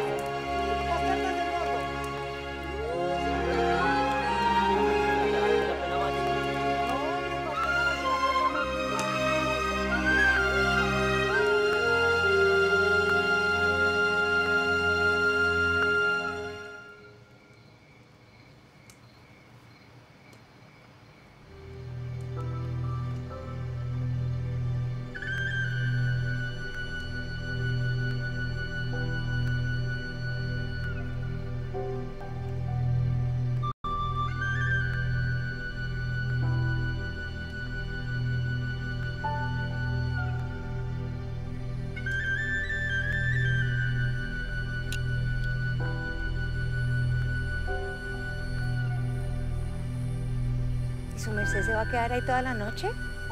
¿Y su merced se va a quedar ahí toda la noche?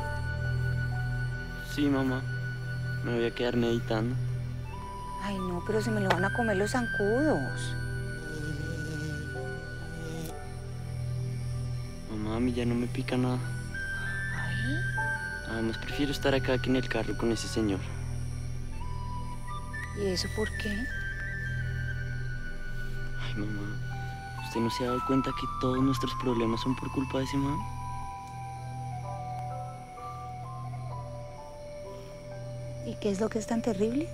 Sí, mamá. Me voy a quedar meditando. Ay, no, pero se me lo van a comer los zancudos. Mamá, a mí ya no me pica nada. ¿Ay? Además, prefiero estar acá que en el carro con ese señor. ¿Y eso por qué? Ay, mamá, ¿usted no se ha dado cuenta que todos nuestros problemas son por culpa de ese man? ¿Y qué es lo que es tan terrible?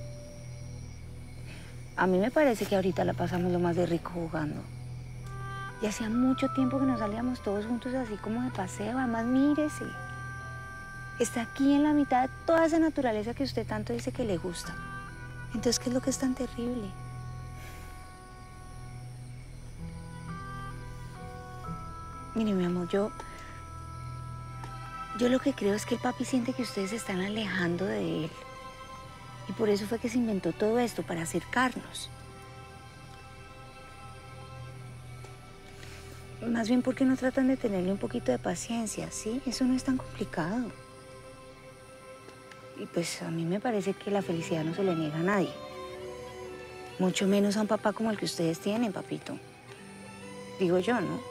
A mí me parece que ahorita la pasamos lo más de rico jugando. Y hacía mucho tiempo que no salíamos todos juntos así como de paseo. Además, mírese. Está aquí en la mitad de toda esa naturaleza que usted tanto dice que le gusta. Entonces, ¿qué es lo que es tan terrible? Mire, mi amor, yo... Yo lo que creo es que el papi siente que ustedes se están alejando de él. Y por eso fue que se inventó todo esto, para acercarnos. Más bien, ¿por qué no tratan de tenerle un poquito de paciencia, sí? Eso no es tan complicado. Y pues a mí me parece que la felicidad no se le niega a nadie. Mucho menos a un papá como el que ustedes tienen, papito. Digo yo, ¿no?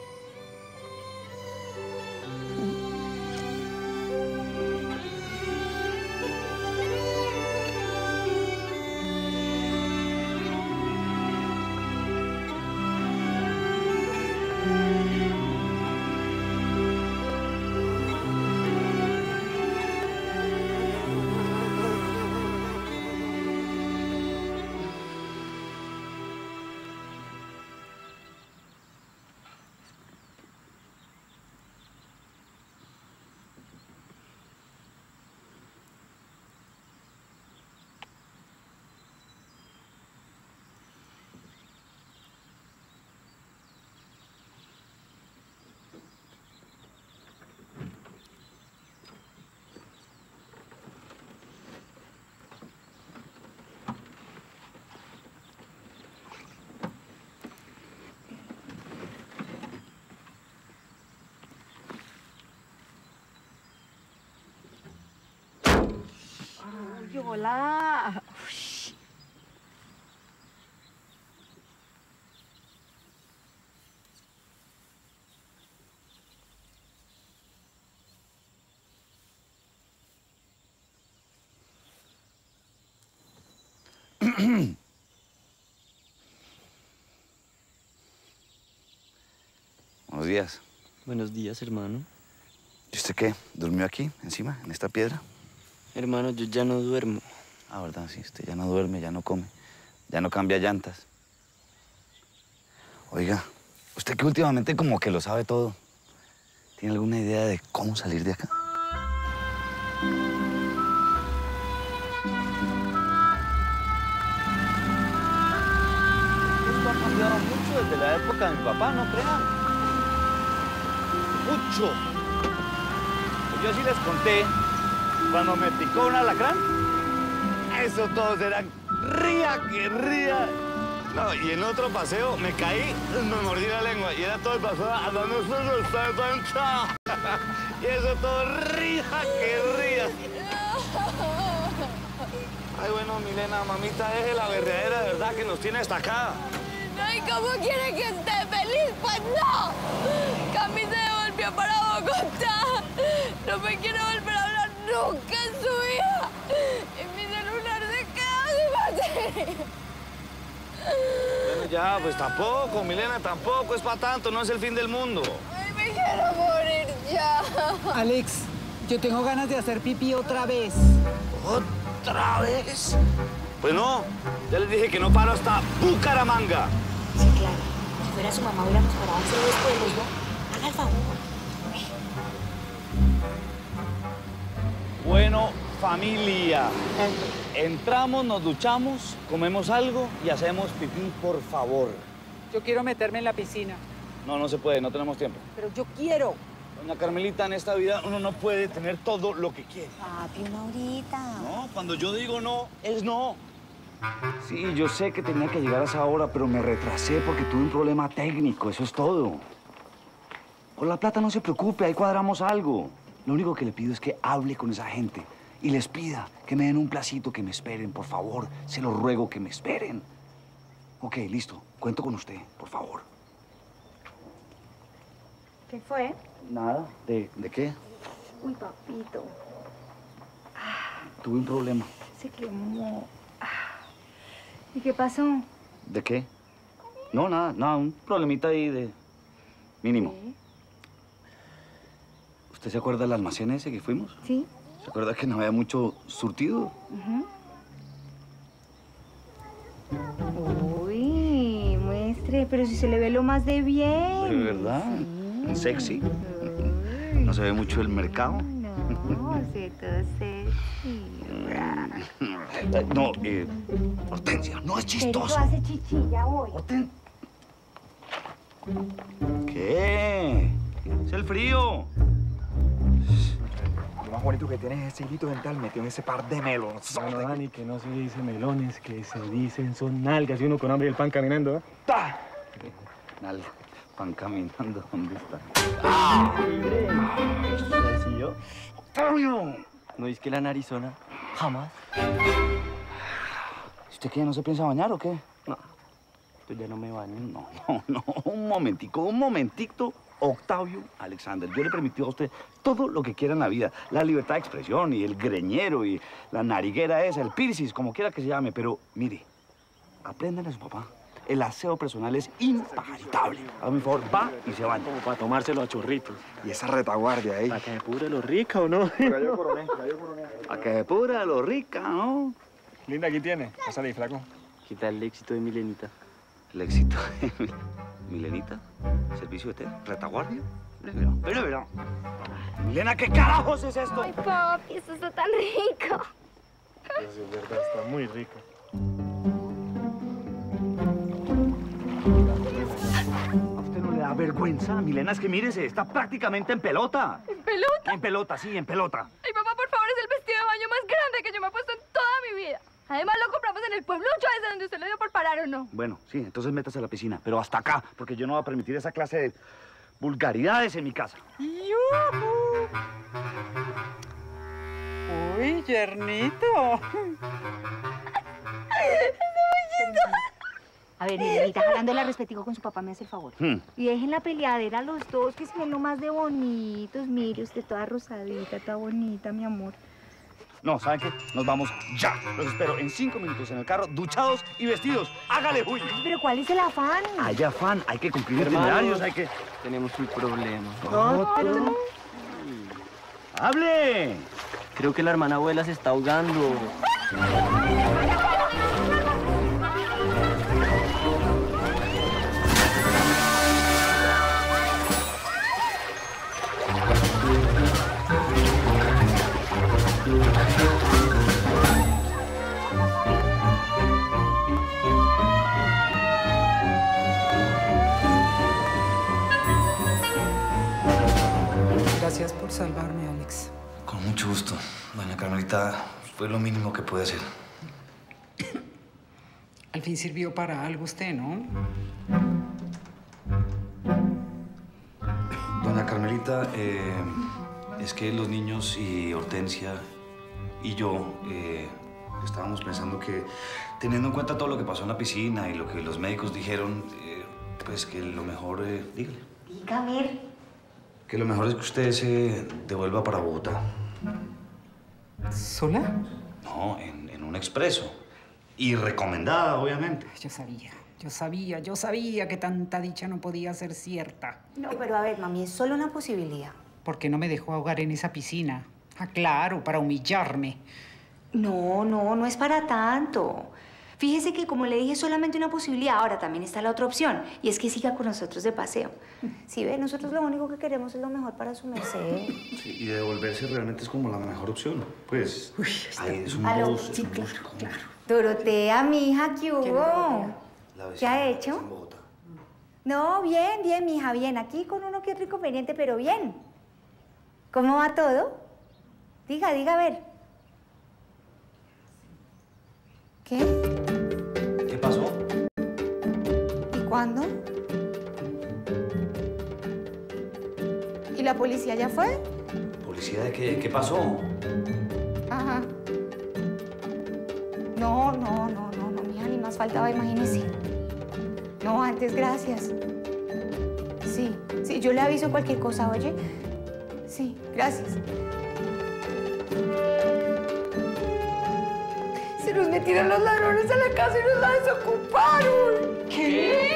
Ay, hola. Uy. Buenos días. Buenos días, hermano. ¿Y usted qué? ¿Durmió aquí, encima, en esta piedra? Hermano, yo ya no duermo. Ah, verdad, sí. Usted ya no duerme, ya no come, ya no cambia llantas. Oiga, usted que últimamente como que lo sabe todo, ¿tiene alguna idea de cómo salir de acá? Esto ha cambiado mucho desde la época de mi papá, no crean. Mucho. Pues yo sí les conté, cuando me picó un alacrán, eso todos eran ría que ría. No, y en otro paseo me caí, me mordí la lengua y era todo el paseo andando solo, pancha. Y eso todo ría que ría. Ay, bueno, Milena, mamita, deje la berreadera de verdad que nos tiene hasta acá. No, ¿y cómo quiere que esté feliz? Pues no. Cami se devolvió para Bogotá. No me quiere volver a hablar nunca en su vida. Y mi celular se queda sin batería. Bueno, ya, pues tampoco, Milena, tampoco es para tanto, no es el fin del mundo. Ay, me quiero morir ya. Alex, yo tengo ganas de hacer pipí otra vez. ¿Otra vez? Pues no, ya les dije que no paro hasta Bucaramanga. Sí, claro. Si fuera su mamá, hubiéramos parado en solo dos pueblos, ¿no? Haga el favor. Bueno, familia. Entramos, nos duchamos, comemos algo y hacemos pipí, por favor. Yo quiero meterme en la piscina. No, no se puede, no tenemos tiempo. Pero yo quiero. Doña Carmelita, en esta vida uno no puede tener todo lo que quiere. Papi, una horita. No, cuando yo digo no, es no. Sí, yo sé que tenía que llegar a esa hora, pero me retrasé porque tuve un problema técnico, eso es todo. Por la plata no se preocupe, ahí cuadramos algo. Lo único que le pido es que hable con esa gente y les pida que me den un placito, que me esperen, por favor. Se lo ruego que me esperen. Ok, listo. Cuento con usted, por favor. ¿Qué fue? Nada. ¿De, de qué? Uy, papito. Tuve un problema. Se quemó. ¿Y qué pasó? ¿De qué? No, nada, nada. Un problemita ahí de... mínimo. ¿Sí? ¿Usted se acuerda del almacén ese que fuimos? Sí. ¿Se acuerda que no había mucho surtido? Uh-huh. Uy, muestre, pero si se le ve lo más de bien. ¿De verdad? Sí. Sexy. No se ve mucho el mercado. No, se todo sexy. No, eh, Hortensia, no es chistoso. hace chichilla hoy. Horten... ¿Qué? Es el frío. Lo más bonito que tienes es ese hilito dental metido en ese par de melones. No, no, Dani, que no se dice melones, que se dicen son nalgas y uno con hambre y el pan caminando, ¿eh? ¡Ta! Nalga, pan caminando, ¿dónde está? ¡Ah! ¿Sí yo? ¡Octavio! ¿No dices que la narizona? Jamás. ¿Usted qué, no se piensa bañar o qué? No, pues ya no me baño. No, no, no, un momentico, un momentito. Octavio Alexander, yo le permití a usted todo lo que quiera en la vida. La libertad de expresión y el greñero y la nariguera esa, el piercing, como quiera que se llame. Pero, mire, aprendan a su papá. El aseo personal es imparitable. A mi favor, va y se baña. Como para tomárselo a chorritos. Y esa retaguardia ahí. ¿Para que me pure lo rica o no? Gallo coroné, gallo coroné. A que se pura lo rica, ¿no? Linda, aquí tiene. Pásale ahí, flaco. ¿Qué tal el éxito de Milenita? El éxito de Milenita. ¿Servicio de té? ¿Retaguardia? Pero, pero, pero. Milena, ¿qué carajos es esto? Ay, papi, esto está tan rico. Eso es verdad, está muy rico. ¿A usted no le da vergüenza? Milena, es que mírese, está prácticamente en pelota. ¿En pelota? En pelota, sí, en pelota. Ay, papá, por favor, es el vestido de baño más grande que yo me he puesto en toda mi vida. Además, lo compramos en el pueblucho ese donde usted lo dio por parar, ¿o no? Bueno, sí, entonces métase a la piscina, pero hasta acá, porque yo no voy a permitir esa clase de vulgaridades en mi casa. Uy, yernito. A ver, Milenita, jalándole respetico con su papá, me hace el favor. Hmm. Y dejen la peleadera los dos, que se ven lo más de bonitos. Mire, usted toda rosadita, toda bonita, mi amor. No, ¿saben qué? Nos vamos ya. Los espero en cinco minutos en el carro, duchados y vestidos. ¡Hágale, Julio! Pero ¿cuál es el afán? Hay afán, hay que cumplir Hermanos, itinerarios, hay que... Tenemos un problema. ¿Otro? ¡Hable! Creo que la hermana abuela se está ahogando. Gracias por salvarme, Alex. Con mucho gusto. Doña Carmelita, fue lo mínimo que pude hacer. Al fin sirvió para algo usted, ¿no? Doña Carmelita, eh, es que los niños y Hortensia y yo eh, estábamos pensando que, teniendo en cuenta todo lo que pasó en la piscina y lo que los médicos dijeron, eh, pues que lo mejor... Eh, dígale. Dígame. Que lo mejor es que usted se devuelva para Bogotá. ¿Sola? No, en, en un expreso. Y recomendada, obviamente. Yo sabía, yo sabía, yo sabía que tanta dicha no podía ser cierta. No, pero a ver, mami, es solo una posibilidad. ¿Por qué no me dejó ahogar en esa piscina? Ah, claro, para humillarme. No, no, no es para tanto. Fíjese que, como le dije, es solamente una posibilidad. Ahora también está la otra opción, y es que siga con nosotros de paseo. Si ve, nosotros lo único que queremos es lo mejor para su merced. Sí, y devolverse realmente es como la mejor opción. Pues, Uy, ahí es un Aló, bus, es sí, un claro, bus. claro. Dorotea, mija, ¿qué hubo? La vecina ¿Qué ha está hecho? en Bogotá. No, bien, bien, mija, bien. Aquí con uno que otro inconveniente, pero bien. ¿Cómo va todo? Diga, diga, a ver. ¿Qué? ¿Qué pasó? ¿Y cuándo? ¿Y la policía ya fue? ¿Policía de qué? ¿Qué pasó? Ajá. No, no, no, no, no, mija, ni más faltaba, imagínese. No, antes, gracias. Sí, sí, yo le aviso cualquier cosa, ¿oye? Sí, gracias. Se nos metieron los ladrones a la casa y nos la desocuparon. ¿Qué?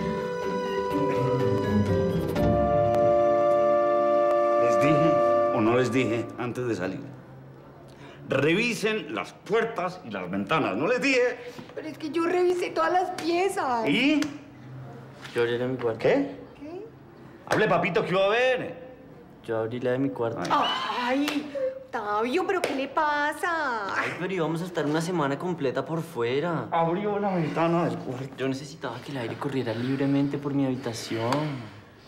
¿Les dije o no les dije antes de salir? Revisen las puertas y las ventanas. ¿No les dije? Pero es que yo revisé todas las piezas. ¿Y? Yo abrí la de mi cuarto. ¿Qué? ¿Qué? Hable, papito, ¿qué va a ver? Yo abrí la de mi cuarto. Ay, Octavio, ¿pero qué le pasa? Ay, pero íbamos a estar una semana completa por fuera. Abrió la ventana del cuarto. Yo necesitaba que el aire corriera libremente por mi habitación.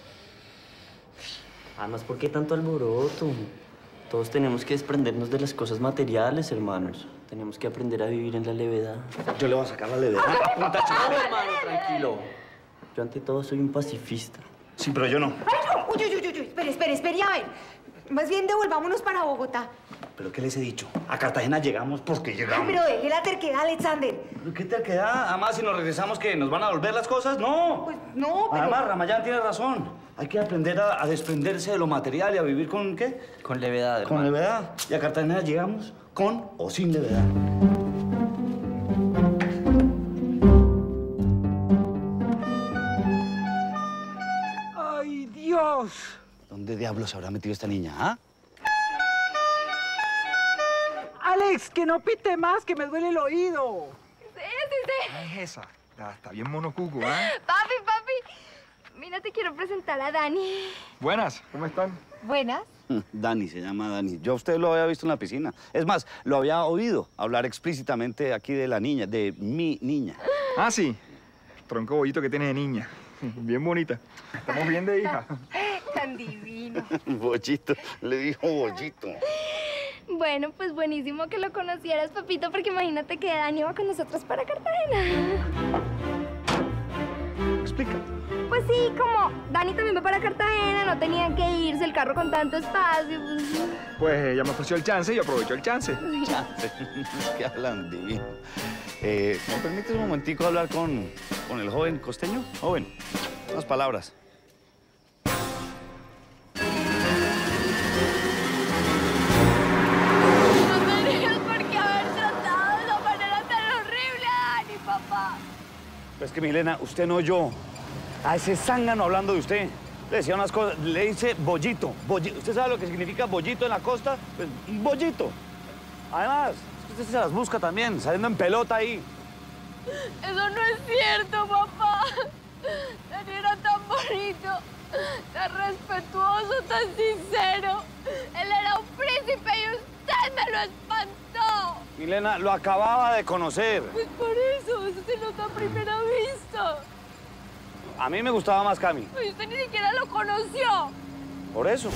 Además, ¿por qué tanto alboroto? Todos tenemos que desprendernos de las cosas materiales, hermanos. Tenemos que aprender a vivir en la levedad. Yo le voy a sacar la levedad. Apunta, No, hermano, tranquilo. Yo ante todo soy un pacifista. Sí, pero yo no. Ay, no. Uy, uy, uy, uy, espere, espere, espere, a ver. Más bien devolvámonos para Bogotá. ¿Pero qué les he dicho? A Cartagena llegamos porque llegamos. Ay, pero deje la terquedad, Alexander. ¿Pero qué terquedad? Además, si nos regresamos, ¿qué? ¿Nos van a volver las cosas? ¡No! Pues no, pero... Además, Ramayán tiene razón. Hay que aprender a, a desprenderse de lo material y a vivir con, ¿qué? Con levedad, hermano. Con levedad. Y a Cartagena llegamos con o sin levedad. ¡Ay, Dios! ¿Dónde diablos se habrá metido esta niña, ah? Alex, que no pite más, que me duele el oído. Sí, sí, sí. ¿Qué es esa? Ya, está bien monocuco, ¿eh? Papi, papi. Mira, te quiero presentar a Dani. Buenas, ¿cómo están? Buenas. Dani, se llama Dani. Yo a usted lo había visto en la piscina. Es más, lo había oído hablar explícitamente aquí de la niña, de mi niña. Ah, sí. Tronco bollito que tiene de niña. Bien bonita. Estamos bien de hija. Tan divino. Bollito, le dijo bollito. Bueno, pues buenísimo que lo conocieras, papito, porque imagínate que Dani va con nosotros para Cartagena. Explica. Pues sí, como Dani también va para Cartagena, no tenía que irse el carro con tanto espacio. Pues, Pues ella me ofreció el chance y yo aprovecho el chance. Chance. Es que hablan divino. Eh, ¿Me permites un momentico hablar con, con el joven costeño? Joven, unas palabras. no tenías por qué haber tratado de esa manera tan horrible a Dani, papá. Pues que, Milena, usted no oyó a ese zángano hablando de usted. Le decía unas cosas, le dice bollito, bollito. ¿Usted sabe lo que significa bollito en la costa? Pues, un bollito. Además, usted se las busca también, saliendo en pelota ahí. Eso no es cierto, papá. Dani era tan bonito, tan respetuoso, tan sincero. Él era un príncipe y usted me lo espantó. Milena, lo acababa de conocer. Pues por eso, eso se nota a primera vista. A mí me gustaba más Cami. Y usted ni siquiera lo conoció. Por eso.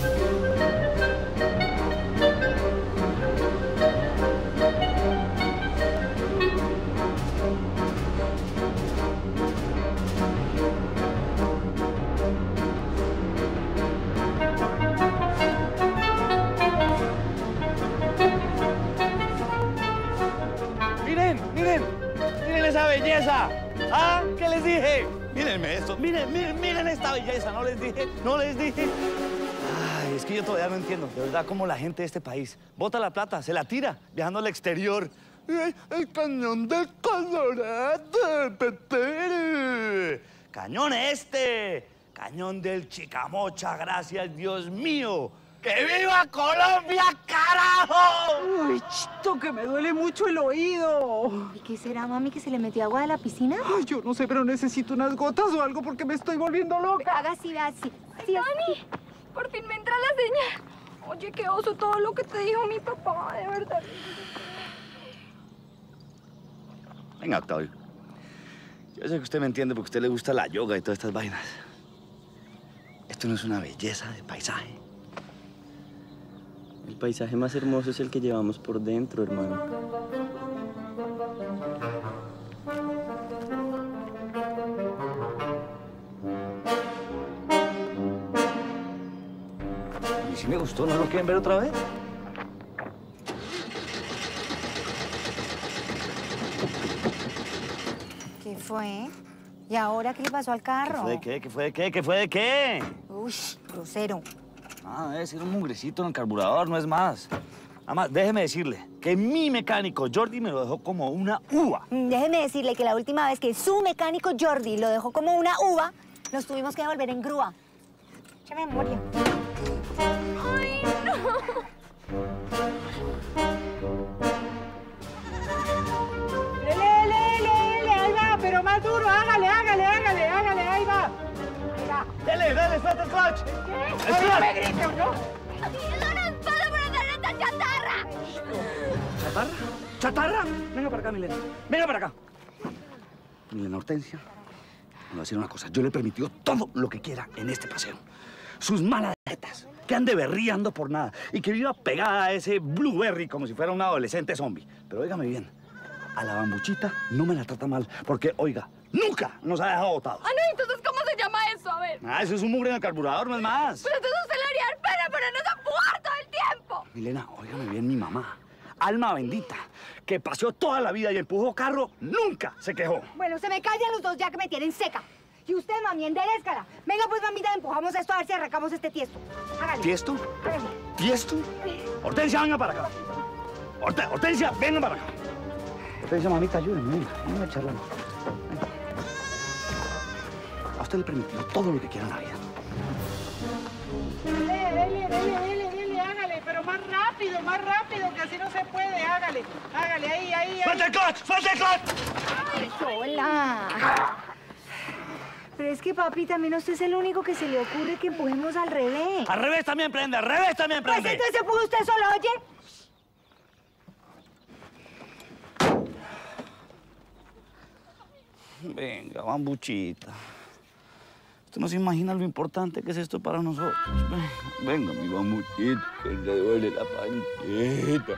Miren, miren, miren esa belleza. ¿Ah? ¿Qué les dije? Mírenme esto, miren, miren, miren esta belleza. No les dije, no les dije. Ay, es que yo todavía no entiendo, de verdad, cómo la gente de este país bota la plata, se la tira, viajando al exterior. ¡Ay, el cañón del Colorado! ¡Pepe! ¡Cañón este! ¡Cañón del Chicamocha! ¡Gracias, Dios mío! ¡Que viva Colombia, carajo! Uy, chito, que me duele mucho el oído. ¿Y qué será, mami, que se le metió agua de la piscina? Ay, yo no sé, pero necesito unas gotas o algo porque me estoy volviendo loca. Haga así, vea así. Sí, Dani, por fin me entra la señal. Oye, qué oso todo lo que te dijo mi papá, de verdad. Venga, Octavio. Yo sé que usted me entiende porque a usted le gusta la yoga y todas estas vainas. Esto no es una belleza de paisaje. El paisaje más hermoso es el que llevamos por dentro, hermano. Sí me gustó, ¿no lo quieren ver otra vez? ¿Qué fue? ¿Y ahora qué le pasó al carro? ¿Qué fue de qué? ¿Qué fue de qué? ¿Qué fue de qué? Uy, grosero. Ah, debe ser un mugrecito en el carburador, no es más. Además, déjeme decirle que mi mecánico Jordi me lo dejó como una uva. Déjeme decirle que la última vez que su mecánico Jordi lo dejó como una uva, nos tuvimos que devolver en grúa. Échame memoria. ¡Ay, no! ¡Lele, lele, lele! Ahí va, pero más duro. Hágale, hágale, hágale, hágale, ahí va. Ahí va. ¡Dele, dele, suelta el clutch! ¿Qué? ¡El clutch! ¿No me grite o no? ¡No nos pasa por andar en esta chatarra! ¿Chatarra? ¿Chatarra? Venga para acá, Milena. Venga para acá. Milena Hortensia, me voy a decir una cosa. Yo le he permitido todo lo que quiera en este paseo. Sus malas jetas, que ande berriando por nada y que viva pegada a ese Blueberry como si fuera un adolescente zombie. Pero óigame bien, a la bambuchita no me la trata mal porque, oiga, nunca nos ha dejado botados. Ah, no, entonces, ¿cómo se llama eso? A ver. Ah, eso es un mugre en el carburador, no es más. Pero entonces usted le haría el pena para no empujar todo el tiempo. Milena, óigame bien, mi mamá, alma bendita, que paseó toda la vida y empujó carro, nunca se quejó. Bueno, se me callan los dos ya que me tienen seca. Y usted, mami, enderezcala. Venga, pues, mamita, empujamos esto a ver si arrancamos este tiesto. Hágale. ¿Tiesto? Hágale. ¿Tiesto? Hortensia, venga para acá. Horte- Hortensia, venga para acá. Hortensia, mamita, ayúdenme, venga, venga a charlar. Venga. A usted le permitió todo lo que quiera en la vida. Dele, dele, dele, dele, dele, hágale, pero más rápido, más rápido, que así no se puede. Hágale, hágale, ahí, ahí, ahí. ¡Suelta el clutch! ¡Suelta el clutch! Ay, sola. Pero es que, papi, también a usted es el único que se le ocurre que empujemos al revés. Al revés también prende, al revés también Pues prende. entonces empuja usted solo, oye. Venga, bambuchita. Usted no se imagina lo importante que es esto para nosotros. Venga, venga mi bambuchita, que le duele la pancita.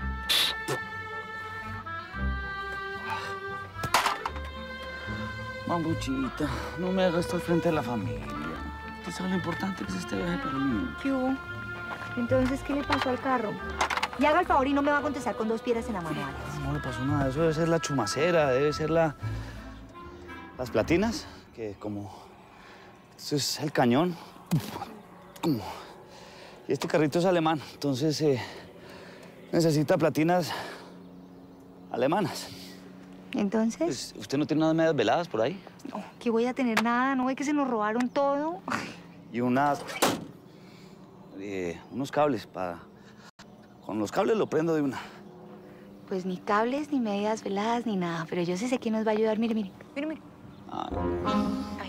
Bambuchita, no me hagas esto al frente de la familia. Usted sabe lo importante que es este viaje para mí. ¿Qué hubo? Entonces, ¿qué le pasó al carro? Y haga el favor y no me va a contestar con dos piedras en la mano, Alex. No le pasó nada. Eso debe ser la chumacera, debe ser la... las platinas, que como... Eso es el cañón. Como... Y este carrito es alemán, entonces eh, necesita platinas alemanas. ¿Entonces? Pues, ¿usted no tiene unas medias veladas por ahí? No, que voy a tener nada, ¿no ve que se nos robaron todo? Y unas... eh, unos cables para... Con los cables lo prendo de una. Pues ni cables, ni medias veladas, ni nada. Pero yo sí sé quién nos va a ayudar. Mire, mire. Mire, mire. Ah, Ay.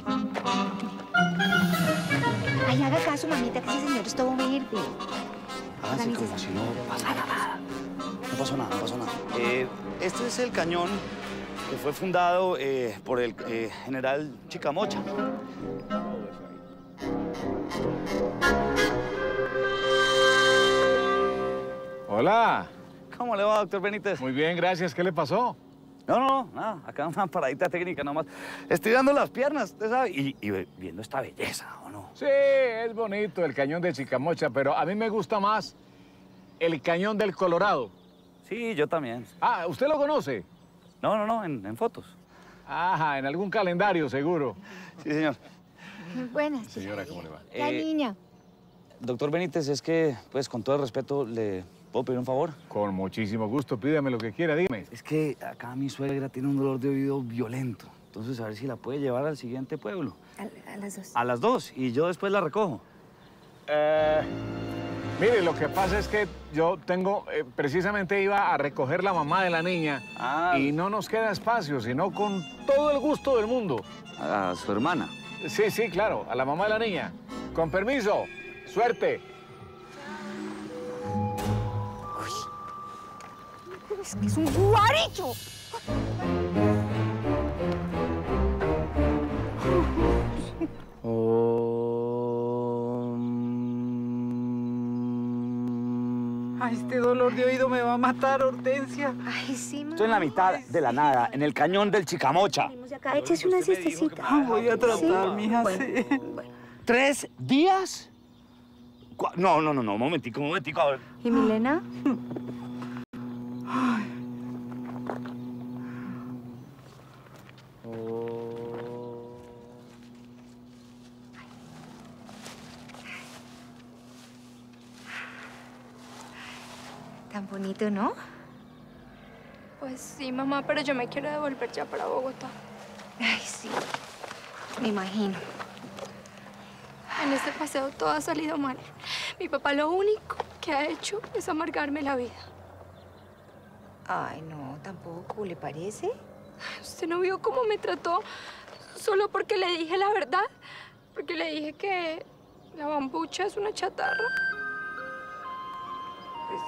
Ay, haga caso, mamita, que ese señor es todo verde. hágase Organícese. como si no pasara nada. No pasó nada, no pasó nada. Eh, este es el cañón que fue fundado eh, por el eh, general Chicamocha. Hola. ¿Cómo le va, doctor Benítez? Muy bien, gracias. ¿Qué le pasó? No, no, no, nada. Acá una paradita técnica nomás. Estirando las piernas, usted sabe, y, y viendo esta belleza, ¿o no? Sí, es bonito el cañón de Chicamocha, pero a mí me gusta más el cañón del Colorado. Sí, yo también. Ah, ¿usted lo conoce? No, no, no, en, en fotos. Ajá, en algún calendario, seguro. Sí, señor. Muy buenas. Señora, ¿cómo le va? La Eh, niña. Doctor Benítez, es que, pues, con todo el respeto, ¿le puedo pedir un favor? Con muchísimo gusto, pídame lo que quiera, dime. Es que acá mi suegra tiene un dolor de oído violento. Entonces, a ver si la puede llevar al siguiente pueblo. A, a las dos. A las dos, y yo después la recojo. Eh, mire, lo que pasa es que yo tengo, eh, precisamente iba a recoger la mamá de la niña Ah. y no nos queda espacio, sino con todo el gusto del mundo. A su hermana. Sí, sí, claro, a la mamá de la niña. Con permiso, suerte. Es que es un guaricho. Ay, este dolor de oído me va a matar, Hortensia. Ay, sí, mamá. Estoy en la mitad de la nada, en el cañón del Chicamocha. Venimos de acá, échese una siestecita. Voy a tratar, Sí. mija, Bueno, sí. bueno. ¿Tres días? No, no, no, no, un momentico, un momentico, a ver. ¿Y Milena? Ay. Tan bonito, ¿no? Pues sí, mamá, pero yo me quiero devolver ya para Bogotá. Ay, sí. Me imagino. En este paseo todo ha salido mal. Mi papá lo único que ha hecho es amargarme la vida. Ay, no, tampoco, ¿le parece? ¿Usted no vio cómo me trató solo porque le dije la verdad? Porque le dije que la bambucha es una chatarra. Pues...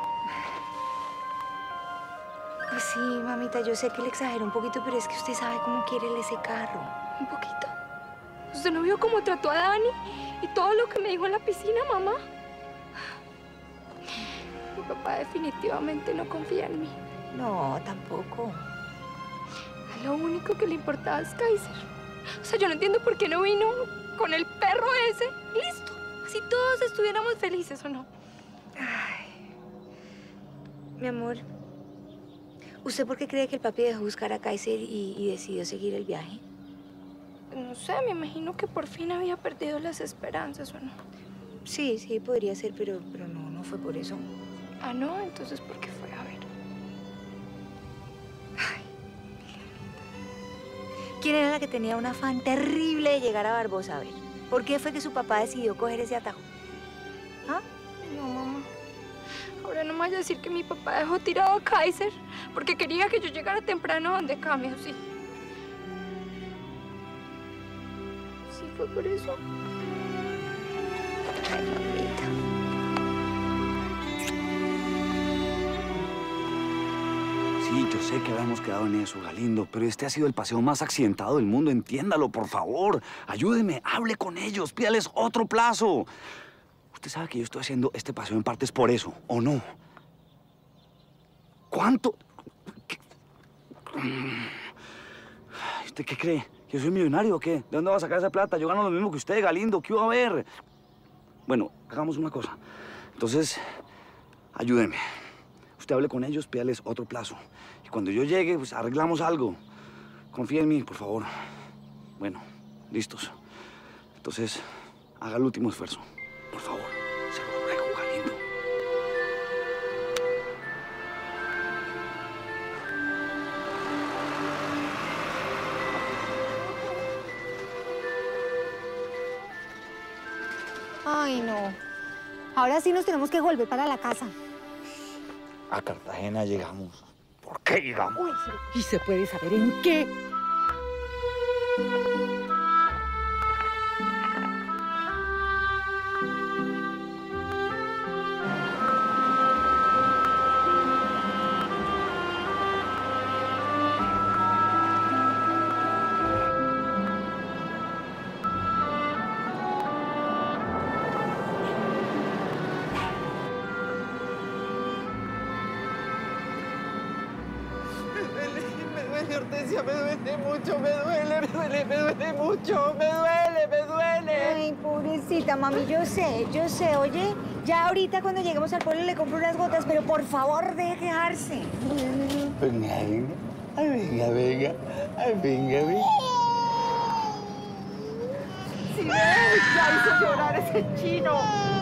Pues sí, mamita, yo sé que le exagero un poquito, pero es que usted sabe cómo quiere él ese carro. ¿Un poquito? ¿Usted no vio cómo trató a Dani y todo lo que me dijo en la piscina, mamá? Mi papá definitivamente no confía en mí. No, tampoco. Lo único que le importaba es Kaiser. O sea, yo no entiendo por qué no vino con el perro ese. Listo. Así todos estuviéramos felices, ¿o no? Ay. Mi amor, ¿usted por qué cree que el papi dejó buscar a Kaiser y, y decidió seguir el viaje? No sé, me imagino que por fin había perdido las esperanzas, ¿o no? Sí, sí, podría ser, pero, pero no, no fue por eso. Ah, ¿no? Entonces, ¿por qué fue? A ver. Ay, ¿quién era la que tenía un afán terrible de llegar a Barbosa? A ver, ¿por qué fue que su papá decidió coger ese atajo? ¿Ah? No, mamá. Ahora no me vaya a decir que mi papá dejó tirado a Kaiser porque quería que yo llegara temprano donde Cami, ¿o sí? ¿Sí fue por eso? Ay, mamita. Sí, yo sé que habíamos quedado en eso, Galindo, pero este ha sido el paseo más accidentado del mundo. Entiéndalo, por favor. Ayúdeme, hable con ellos, pídales otro plazo. Usted sabe que yo estoy haciendo este paseo en partes por eso, ¿o no? ¿Cuánto? ¿Qué? ¿Usted qué cree? ¿Yo soy millonario o qué? ¿De dónde va a sacar esa plata? Yo gano lo mismo que usted, Galindo. ¿Qué va a ver? Bueno, hagamos una cosa. Entonces, ayúdeme. Usted hable con ellos, pídales otro plazo. Y cuando yo llegue, pues arreglamos algo. Confía en mí, por favor. Bueno, listos. Entonces, haga el último esfuerzo. Por favor, se lo ruego, Galindo. Ay, no. Ahora sí nos tenemos que volver para la casa. A Cartagena llegamos. ¿Por qué llegamos? Uy, ¿y se puede saber en qué? Hortensia, me duele mucho, me duele, me duele, me duele mucho, me duele, me duele. Ay, pobrecita, mami, yo sé, yo sé, oye, ya ahorita cuando lleguemos al pueblo le compro unas gotas, pero por favor, deje quejarse. Venga, venga, ay, venga, venga, ay, venga, venga. Sí, ya hizo llorar ese chino.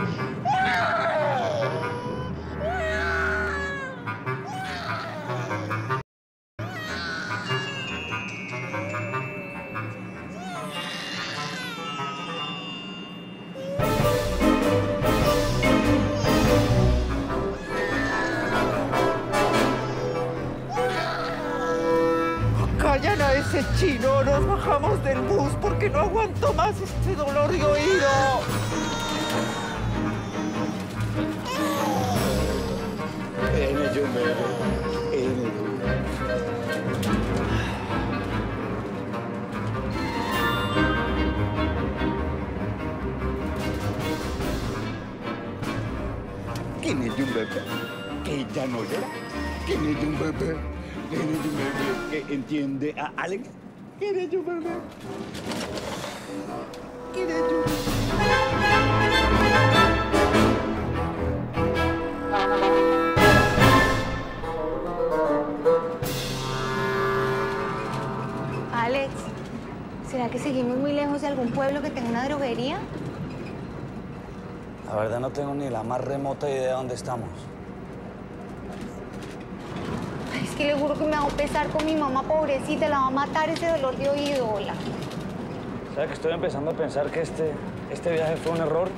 Callan a ese chino, nos bajamos del bus porque no aguanto más este dolor de oído. Ven, yo me ven. ¿Quién es un bebé? Que ya no llora. ¿Quién es un bebé? ¿Quién es un bebé que entiende a Alex? ¿Quién es un bebé? ¿Quién es un bebé? Alex, ¿será que seguimos muy lejos de algún pueblo que tenga una droguería? La verdad no tengo ni la más remota idea de dónde estamos. Ay, es que le juro que me va a pesar con mi mamá, pobrecita. La va a matar ese dolor de oído, hola. ¿Sabe que estoy empezando a pensar que este, este viaje fue un error?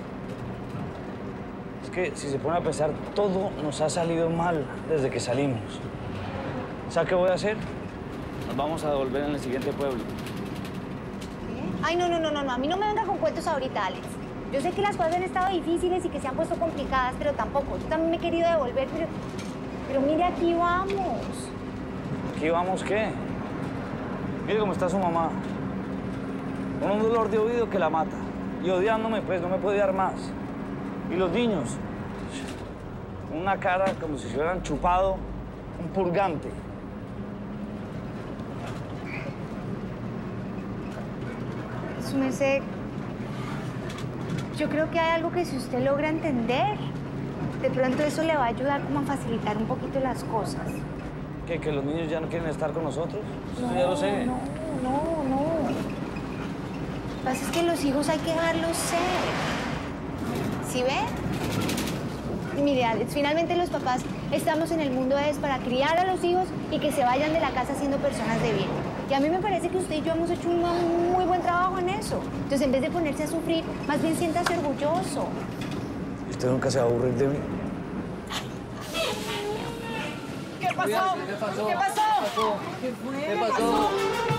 Es que si se pone a pensar, todo nos ha salido mal desde que salimos. ¿Sabe qué voy a hacer? Nos vamos a devolver en el siguiente pueblo. ¿Qué? Ay, no, no, no, no, no. A mí no me venga con cuentos ahorita, Alex. Yo sé que las cosas han estado difíciles y que se han puesto complicadas, pero tampoco. Yo también me he querido devolver, pero... Pero mire, aquí vamos. ¿Aquí vamos qué? Mire cómo está su mamá. Con un dolor de oído que la mata. Y odiándome, pues, no me puede dar más. Y los niños. Una cara como si se hubieran chupado un purgante. Su merced, yo creo que hay algo que si usted logra entender, de pronto eso le va a ayudar como a facilitar un poquito las cosas. ¿Qué? ¿Que los niños ya no quieren estar con nosotros? Eso No, ya lo sé. no, no, no. Lo que pasa es que los hijos hay que dejarlos ser. ¿Sí ve? Y mire, Alex, finalmente los papás estamos en el mundo es para criar a los hijos y que se vayan de la casa siendo personas de bien. Y a mí me parece que usted y yo hemos hecho un muy buen trabajo en eso. Entonces, en vez de ponerse a sufrir, más bien siéntase orgulloso. ¿Usted nunca se va a aburrir de mí? ¿Qué pasó? ¿Qué pasó? ¿Qué pasó? ¿Qué fue? ¿Qué pasó?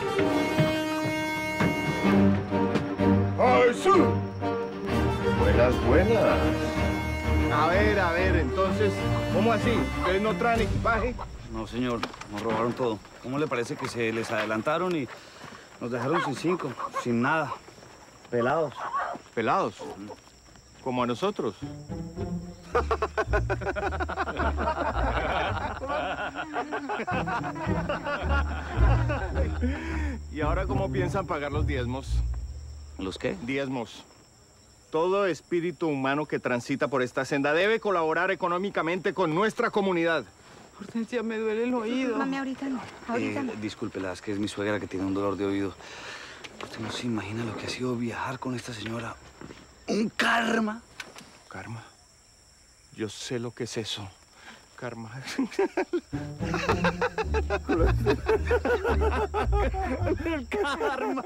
¡Ay, sí! Buenas, buenas. A ver, a ver, entonces, ¿cómo así? ¿Ustedes no traen equipaje? No, señor, nos robaron todo. ¿Cómo le parece que se les adelantaron y nos dejaron sin cinco, sin nada? Pelados. ¿Pelados? ¿Como a nosotros? ¿Y ahora cómo piensan pagar los diezmos? ¿Los qué? Diezmos. Todo espíritu humano que transita por esta senda debe colaborar económicamente con nuestra comunidad. Hortensia, me duele el oído. Mami, ahorita no. Ahorita Eh, no. discúlpela, es que es mi suegra que tiene un dolor de oído. Usted no se imagina lo que ha sido viajar con esta señora. ¡Un karma! ¿Karma? Yo sé lo que es eso. Karma. ¡El karma!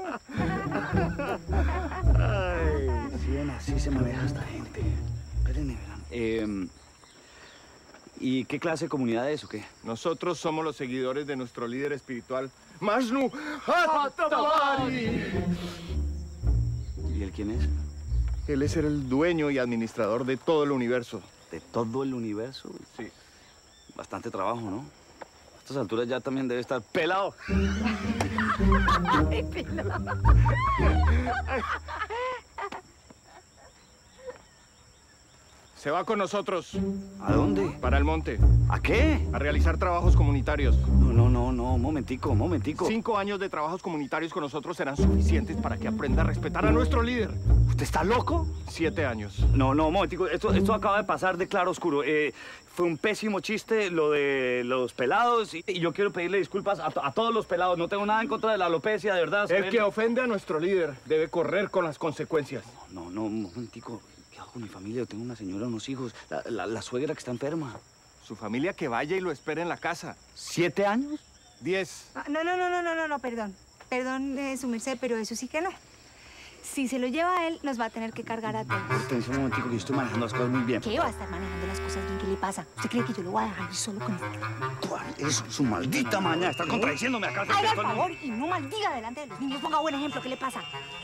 Ay, sí, así se maneja esta gente. Espérenme, verán. Eh, ¿Y qué clase de comunidad es o qué? Nosotros somos los seguidores de nuestro líder espiritual, Majnu At-Tabari. ¿Y él quién es? Él es el dueño y administrador de todo el universo. ¿De todo el universo? Sí. Bastante trabajo, ¿no? A estas alturas ya también debe estar pelado. Ay, pelado. Se va con nosotros. ¿A dónde? Para el monte. ¿A qué? A realizar trabajos comunitarios. No, no, no, no, un momentico, un momentico. Cinco años de trabajos comunitarios con nosotros serán suficientes para que aprenda a respetar a nuestro líder. ¿Usted está loco? Siete años. No, no, un momentico. Esto, esto acaba de pasar de claro oscuro. Eh, fue un pésimo chiste lo de los pelados y, y yo quiero pedirle disculpas a, a todos los pelados. No tengo nada en contra de la alopecia, de verdad. El que ofende a nuestro líder debe correr con las consecuencias. No, no, un momentico. ¿Qué hago con mi familia? Yo tengo una señora, unos hijos. La, la, la suegra que está enferma. Su familia que vaya y lo espere en la casa. ¿Siete años? Diez. Ah, no, no, no, no, no, no, no, perdón. Perdón, eh, su merced, pero eso sí que no. Si se lo lleva a él, nos va a tener que cargar a todos. Hortensia, un momentico, que yo estoy manejando las cosas muy bien. ¿Qué va a estar manejando las cosas bien? ¿Qué le pasa? ¿Usted cree que yo lo voy a dejar solo con este? ¿Cuál es su maldita maña? Está contradiciéndome acá. Haga el favor y no maldiga delante de los niños. Ponga buen ejemplo. ¿Qué le pasa?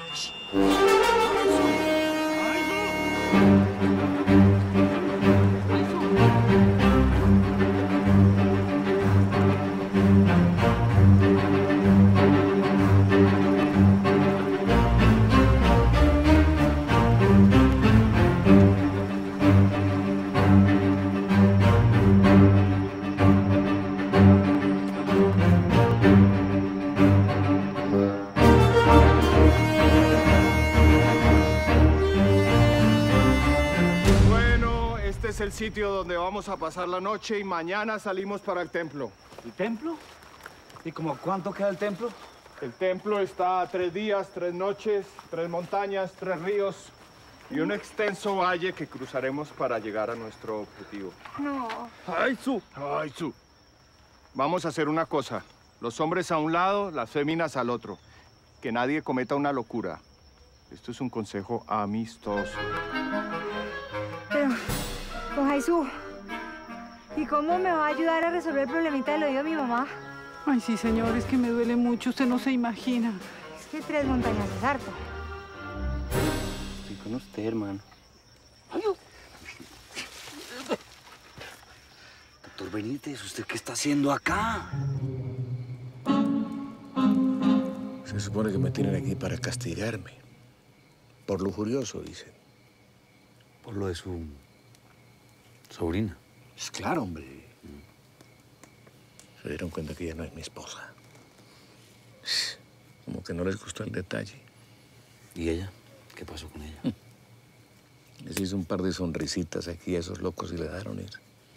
Es el sitio donde vamos a pasar la noche y mañana salimos para el templo. ¿El templo? ¿Y como cuánto queda el templo? El templo está a tres días, tres noches, tres montañas, tres ríos y un extenso valle que cruzaremos para llegar a nuestro objetivo. No. ¡Ay, su! ¡Ay, su! Vamos a hacer una cosa. Los hombres a un lado, las féminas al otro. Que nadie cometa una locura. Esto es un consejo amistoso. Pero, don Jesús, ¿y cómo me va a ayudar a resolver el problemita del oído de mi mamá? Ay, sí, señor, es que me duele mucho, usted no se imagina. Es que tres montañas es harto. Estoy con usted, hermano. Doctor Benítez, ¿usted qué está haciendo acá? Se supone que me tienen aquí para castigarme. Por lujurioso, dicen. Por lo de su sobrina. Es claro, hombre. Se dieron cuenta que ella no es mi esposa. Como que no les gustó el detalle. ¿Y ella? ¿Qué pasó con ella? Les hizo un par de sonrisitas aquí a esos locos y le dejaron ir.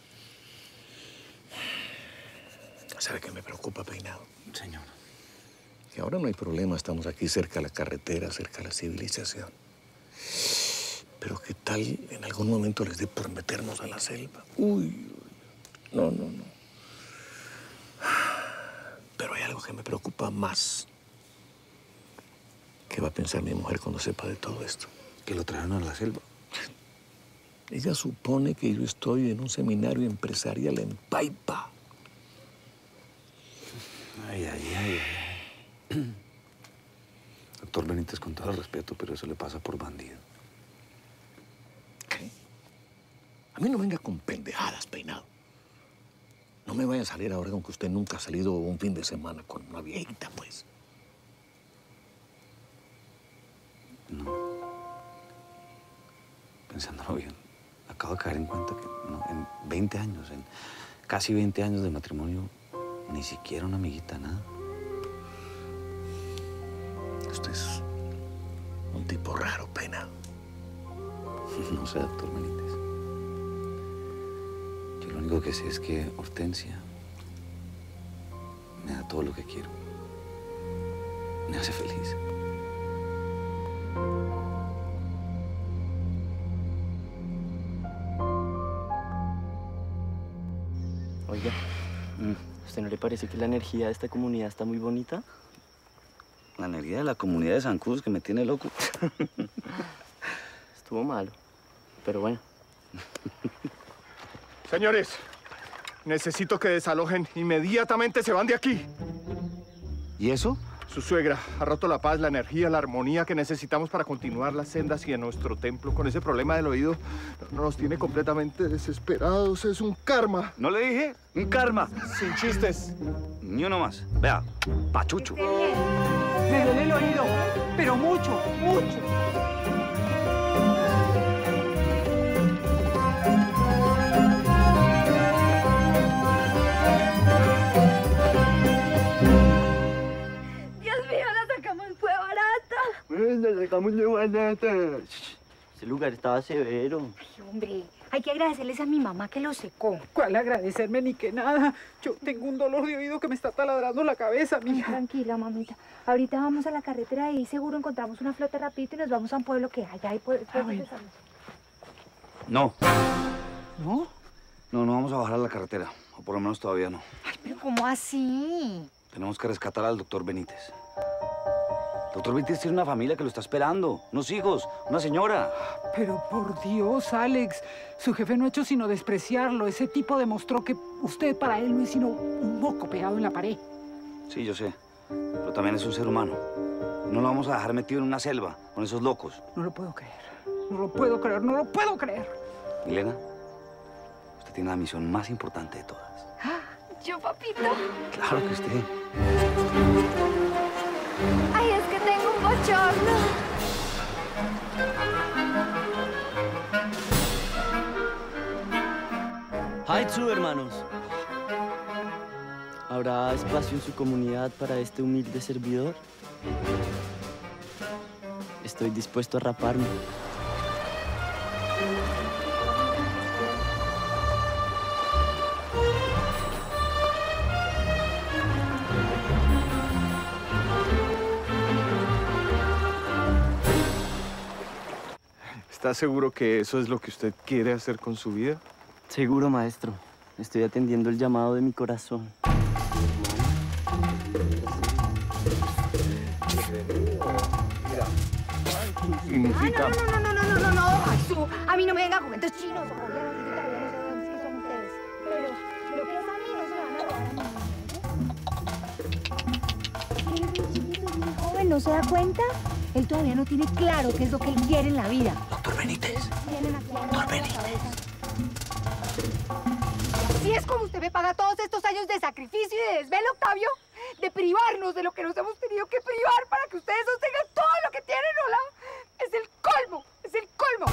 ¿Sabe qué me preocupa, Peinado? Señor. Que ahora no hay problema, estamos aquí cerca de la carretera, cerca de la civilización. Pero ¿qué tal en algún momento les dé por meternos a la selva? Uy, uy, no, no, no. Pero hay algo que me preocupa más. ¿Qué va a pensar mi mujer cuando sepa de todo esto? Que lo trajeron a la selva. Ella supone que yo estoy en un seminario empresarial en Paipa. Ay, ay, ay, ay. Doctor Benítez, con todo el respeto, pero eso le pasa por bandido. ¿Qué? A mí no venga con pendejadas, Peinado. No me vaya a salir ahora con que usted nunca ha salido un fin de semana con una viejita, pues. No. Pensándolo bien, acabo de caer en cuenta que no, en veinte años, en casi veinte años de matrimonio, ni siquiera una amiguita, nada. Usted es un tipo raro, Peinado. No sé, doctor Benítez. Yo lo único que sé es que Hortensia me da todo lo que quiero. Me hace feliz. Oiga, ¿a usted no le parece que la energía de esta comunidad está muy bonita? La energía de la comunidad de San Cruz que me tiene loco. Estuvo malo, pero bueno. Señores, necesito que desalojen inmediatamente, se van de aquí. ¿Y eso? Su suegra ha roto la paz, la energía, la armonía que necesitamos para continuar las sendas hacia nuestro templo. Con ese problema del oído nos tiene completamente desesperados. Es un karma. ¿No le dije? Un karma. Sin chistes. Ni uno más. Vea, pachucho. Me duele el oído, pero mucho, mucho. La sacamos de barata. Ese lugar estaba severo. Ay, hombre, hay que agradecerles a mi mamá que lo secó. ¿Cuál agradecerme ni que nada? Yo tengo un dolor de oído que me está taladrando la cabeza, mija. Ay, tranquila, mamita. Ahorita vamos a la carretera y ahí seguro encontramos una flota rapidito y nos vamos a un pueblo que hay. Ahí puede, puede Ay. empezar. No. ¿No? No, no vamos a bajar a la carretera. O por lo menos todavía no. Ay, pero ¿cómo así? Tenemos que rescatar al doctor Benítez. Doctor Benítez tiene una familia que lo está esperando. Unos hijos, una señora. Pero por Dios, Alex, su jefe no ha hecho sino despreciarlo. Ese tipo demostró que usted para él no es sino un moco pegado en la pared. Sí, yo sé. Pero también es un ser humano. No lo vamos a dejar metido en una selva con esos locos. No lo puedo creer. No lo puedo creer, no lo puedo creer. Milena, usted tiene la misión más importante de todas. ¿Yo, papito? Claro que usted. Ay, es que tengo un bochorno. Haitsu, hermanos. ¿Habrá espacio en su comunidad para este humilde servidor? Estoy dispuesto a raparme. ¿Está seguro que eso es lo que usted quiere hacer con su vida? Seguro, maestro. Estoy atendiendo el llamado de mi corazón. Significa... No, no, no, no, no, no, no, Jesús. A mí no me venga con cuentos chinos. Obviamente todavía no sé dónde son ustedes. Pero lo que es a mí no se van a robar a mí. ¿Qué es chiquito? Es muy joven, ¿no se da cuenta? Él todavía no tiene claro qué es lo que él quiere en la vida. Doctor Benítez. Doctor Benítez. Así es como usted me paga todos estos años de sacrificio y de desvelo, Octavio, de privarnos de lo que nos hemos tenido que privar para que ustedes sostengan todo lo que tienen, ¿hola? Es el colmo, es el colmo.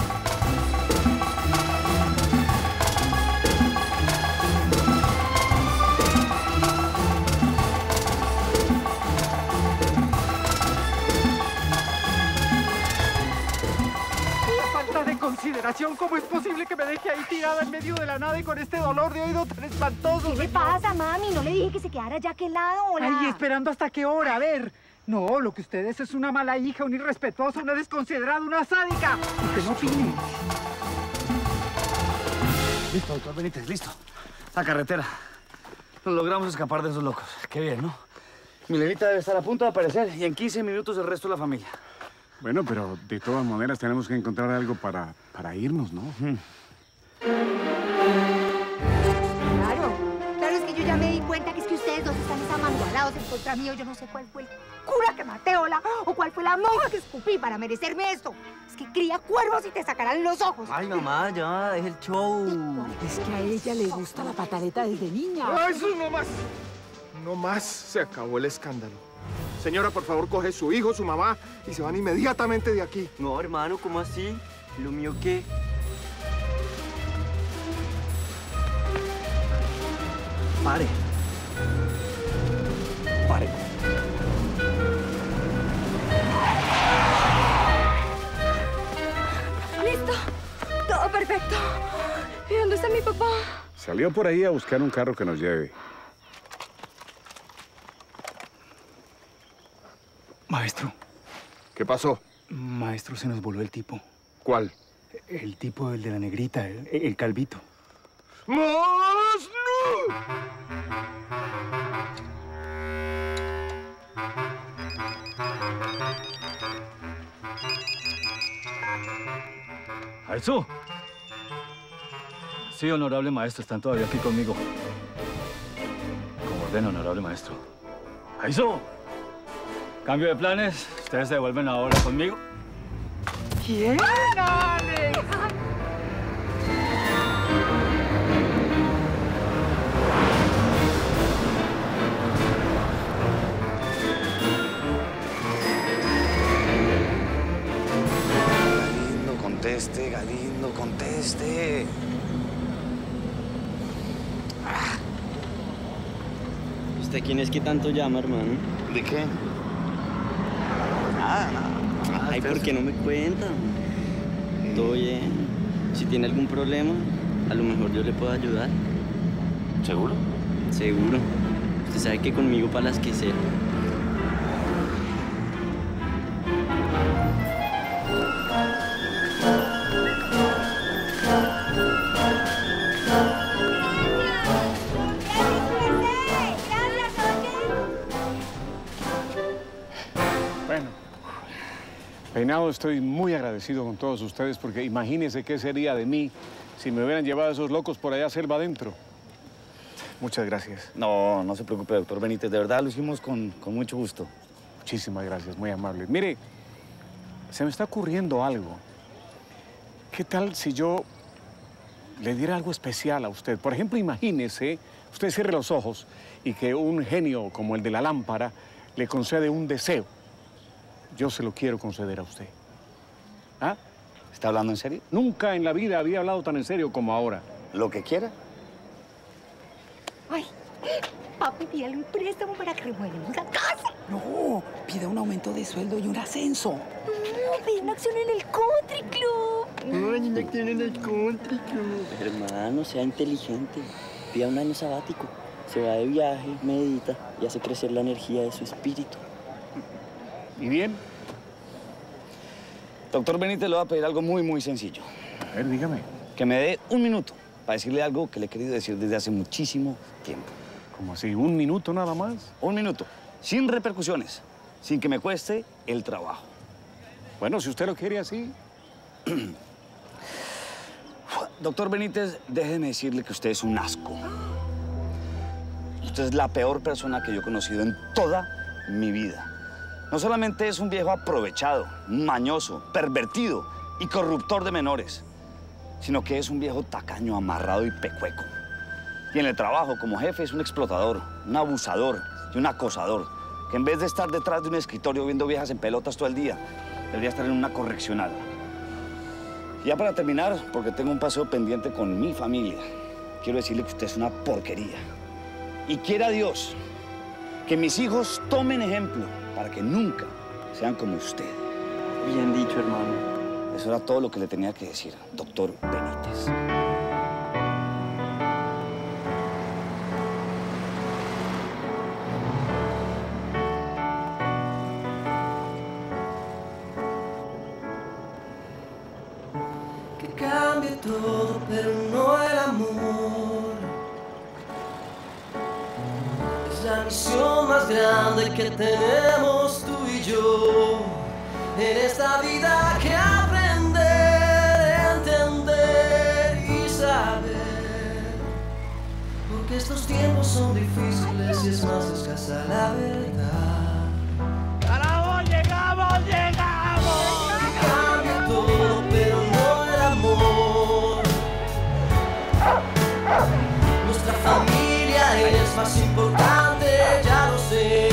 De consideración, ¿cómo es posible que me deje ahí tirada en medio de la nada y con este dolor de oído tan espantoso? ¿Qué le pasa, mami? No le dije que se quedara ya a aquel lado, hola. Ay, ¿esperando hasta qué hora? A ver. No, lo que usted es es una mala hija, una irrespetuosa, una desconsiderada, una sádica. Usted no opine. Listo, doctor Benítez, listo. La carretera. Nos logramos escapar de esos locos. Qué bien, ¿no? Milenita debe estar a punto de aparecer y en quince minutos el resto de la familia. Bueno, pero de todas maneras tenemos que encontrar algo para, para irnos, ¿no? Claro, claro, es que yo ya me di cuenta que es que ustedes dos están desamangualados en contra mío. Yo no sé cuál fue el cura que maté, hola, o cuál fue la monja que escupí para merecerme esto. Es que cría cuervos y te sacarán los ojos. Ay, mamá, ya, es el show. Es que a ella le gusta la pataleta desde niña. ¡Ay, eso no más! No más, se acabó el escándalo. Señora, por favor, coge su hijo, su mamá y se van inmediatamente de aquí. No, hermano, ¿cómo así? ¿Lo mío qué? Pare. Pare. Listo. Todo perfecto. ¿Y dónde está mi papá? Salió por ahí a buscar un carro que nos lleve. Maestro. ¿Qué pasó? Maestro, se nos voló el tipo. ¿Cuál? El tipo, el de la negrita, el, el calvito. ¡Más no! ¡Aizu! Sí, honorable maestro, están todavía aquí conmigo. Como ordena, honorable maestro. ¡Aizu! Cambio de planes, ustedes se devuelven ahora conmigo. ¿Quién? ¡Dale! Galindo, conteste, Galindo, conteste. ¿Usted quién es que tanto llama, hermano? ¿De qué? Nada, nada. Ay, ¿por qué no me cuentan? Todo bien. Si tiene algún problema, a lo mejor yo le puedo ayudar. ¿Seguro? Seguro. Usted sabe que conmigo para las que sea. Peinado, estoy muy agradecido con todos ustedes porque imagínense qué sería de mí si me hubieran llevado a esos locos por allá a selva adentro. Muchas gracias. No, no se preocupe, doctor Benítez. De verdad lo hicimos con, con mucho gusto. Muchísimas gracias, muy amable. Mire, se me está ocurriendo algo. ¿Qué tal si yo le diera algo especial a usted? Por ejemplo, imagínese, usted cierre los ojos y que un genio como el de la lámpara le concede un deseo. Yo se lo quiero conceder a usted. ¿Ah? ¿Está hablando en serio? Nunca en la vida había hablado tan en serio como ahora. Lo que quiera. Ay, papi, pídale un préstamo para que remuevemos la casa. No, pida un aumento de sueldo y un ascenso. No, pide una acción en el country club. Ay, una acción en el country club. Hermano, sea inteligente. Pida un año sabático. Se va de viaje, medita y hace crecer la energía de su espíritu. ¿Y bien? Doctor Benítez, le voy a pedir algo muy, muy sencillo. A ver, dígame. Que me dé un minuto para decirle algo que le he querido decir desde hace muchísimo tiempo. ¿Cómo así? ¿Un minuto nada más? Un minuto, sin repercusiones, sin que me cueste el trabajo. Bueno, si usted lo quiere así. Doctor Benítez, déjeme decirle que usted es un asco. Usted es la peor persona que yo he conocido en toda mi vida. No solamente es un viejo aprovechado, mañoso, pervertido y corruptor de menores, sino que es un viejo tacaño, amarrado y pecueco. Y en el trabajo, como jefe, es un explotador, un abusador y un acosador, que en vez de estar detrás de un escritorio viendo viejas en pelotas todo el día, debería estar en una correccional. Y ya para terminar, porque tengo un paseo pendiente con mi familia, quiero decirle que usted es una porquería. Y quiera Dios que mis hijos tomen ejemplo para que nunca sean como usted. Bien dicho, hermano. Eso era todo lo que le tenía que decir, doctor Benítez. Que cambie todo, pero no el amor. Es la misión más grande que tenemos tú y yo en esta vida, que aprender, entender y saber, porque estos tiempos son difíciles y es más escasa la verdad. ¡Carajo, llegamos, llegamos! Que cambie todo, pero no el amor. Nuestra familia es más importante, ya lo sé.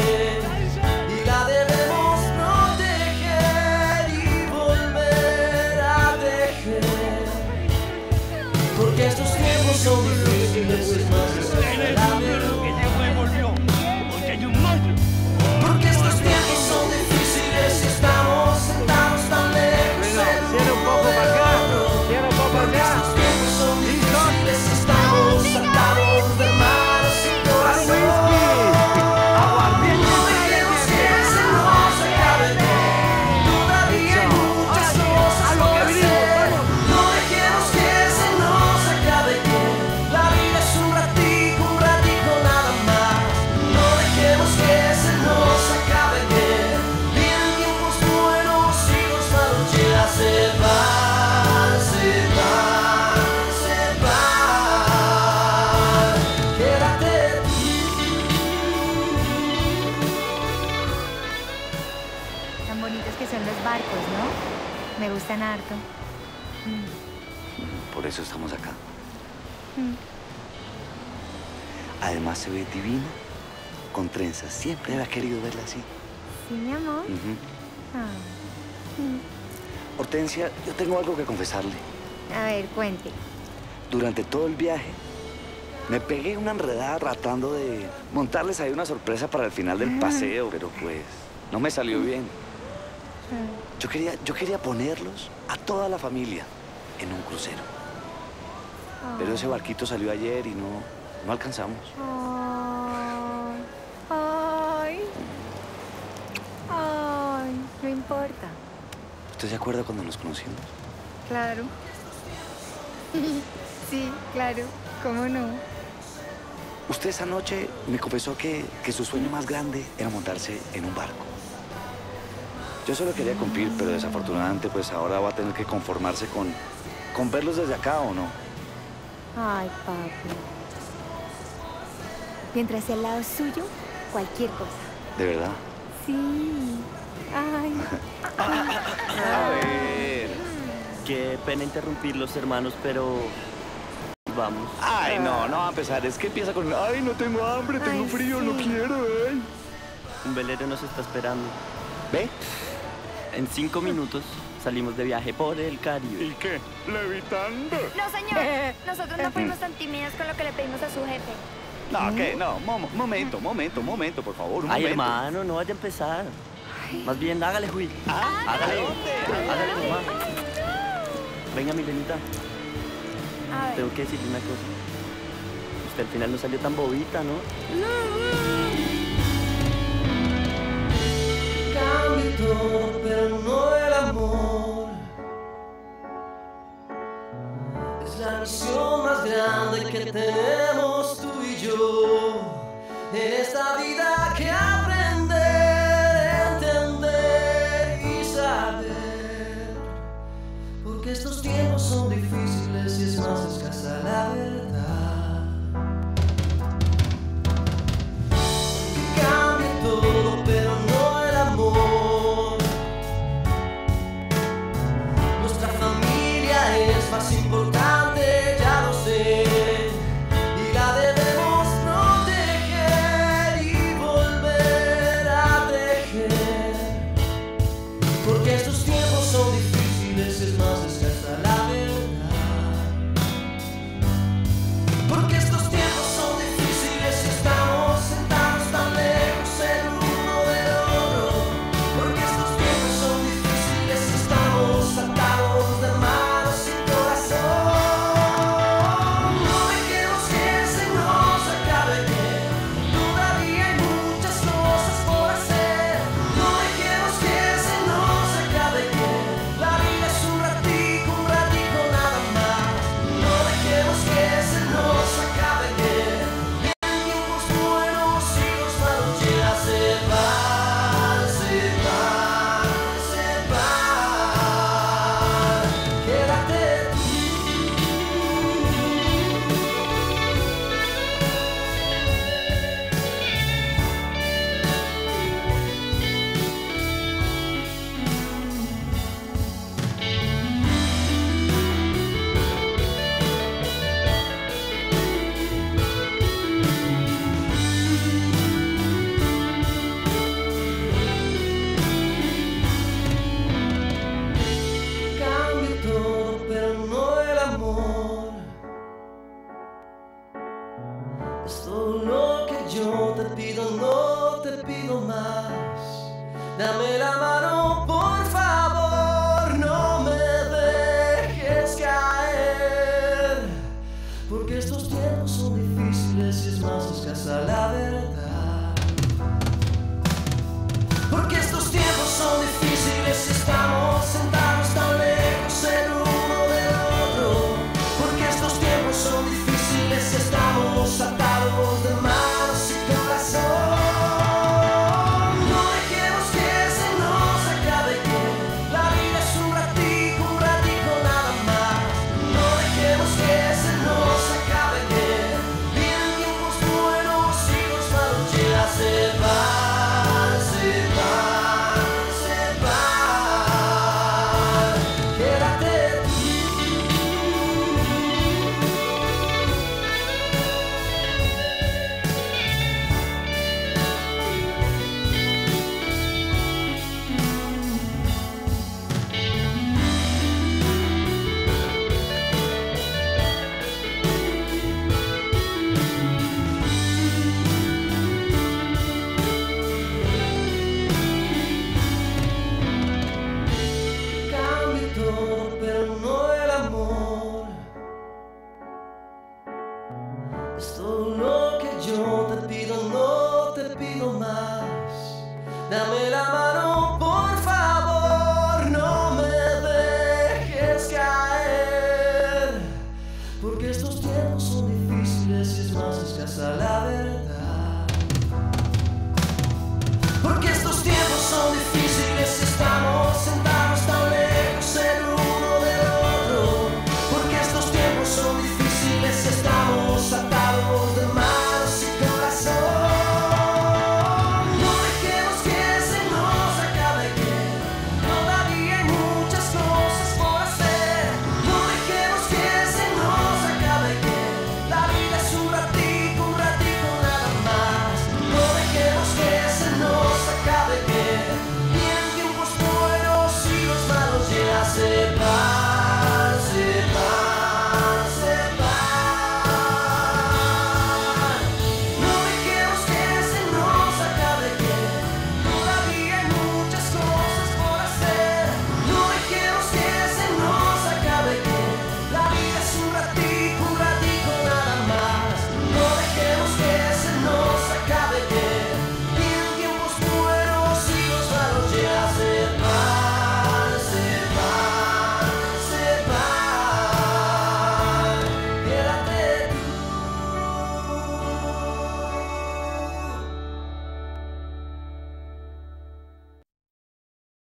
Estos tiempos son difíciles, es más desesperado. Que llegó y volvió, porque hay un monstruo. Porque estos tiempos son difíciles y estamos sentados tan lejos. Cierra un poco para acá, cierra un poco Porque allá. estos tiempos son difíciles y estamos atados de manos y corazón. No dejemos que se nos acabe. Todavía hay muchas cosas por hacer. No dejemos que se nos acabe. La vida es un ratico, un ratico nada más. No dejemos que se nos acabe. Vienen tiempos buenos y los malos ya se van, se van, se van. Quédate Tan bonitos que son los barcos, ¿no? Me gustan harto. Por eso estamos acá. Mm. Además se ve divina, con trenzas. Siempre había querido verla así. Sí, mi amor. Ujú. Ah. Mm. Hortensia, yo tengo algo que confesarle. A ver, cuente. Durante todo el viaje, me pegué una enredada tratando de montarles ahí una sorpresa para el final del paseo, pero pues no me salió bien. Yo quería, yo quería ponerlos a toda la familia en un crucero. Pero ese barquito salió ayer y no, no alcanzamos. Ay. Ay, no importa. ¿Usted se acuerda cuando nos conocimos? Claro. Sí, claro. ¿Cómo no? Usted esa noche me confesó que, que su sueño más grande era montarse en un barco. Yo solo quería cumplir, pero desafortunadamente pues ahora va a tener que conformarse con, con verlos desde acá, ¿o no? Ay, papi. Mientras sea al lado suyo, cualquier cosa. ¿De verdad? Sí. Ay. A ver. Qué pena interrumpirlos, hermanos, pero vamos. Ay, no, no va a empezar. Es que empieza con, ay, no tengo hambre, tengo Ay, frío, sí. no quiero, ay. Un velero nos está esperando. ¿Ve? En cinco minutos salimos de viaje por el Caribe. ¿Y qué? ¿Levitando? No, señor. Nosotros no fuimos tan tímidos con lo que le pedimos a su jefe. No, ¿qué? No, mo- momento, momento, momento, por favor, un Ay, momento. hermano, no vaya a empezar. Más bien, hágale, Jui. Hágale. Hágale, mamá. Venga, mi Benita. A ver. Tengo que decirle una cosa. Usted al final no salió tan bobita, ¿no? cambie todo, pero no el amor. estos tiempos son difíciles, es más, esta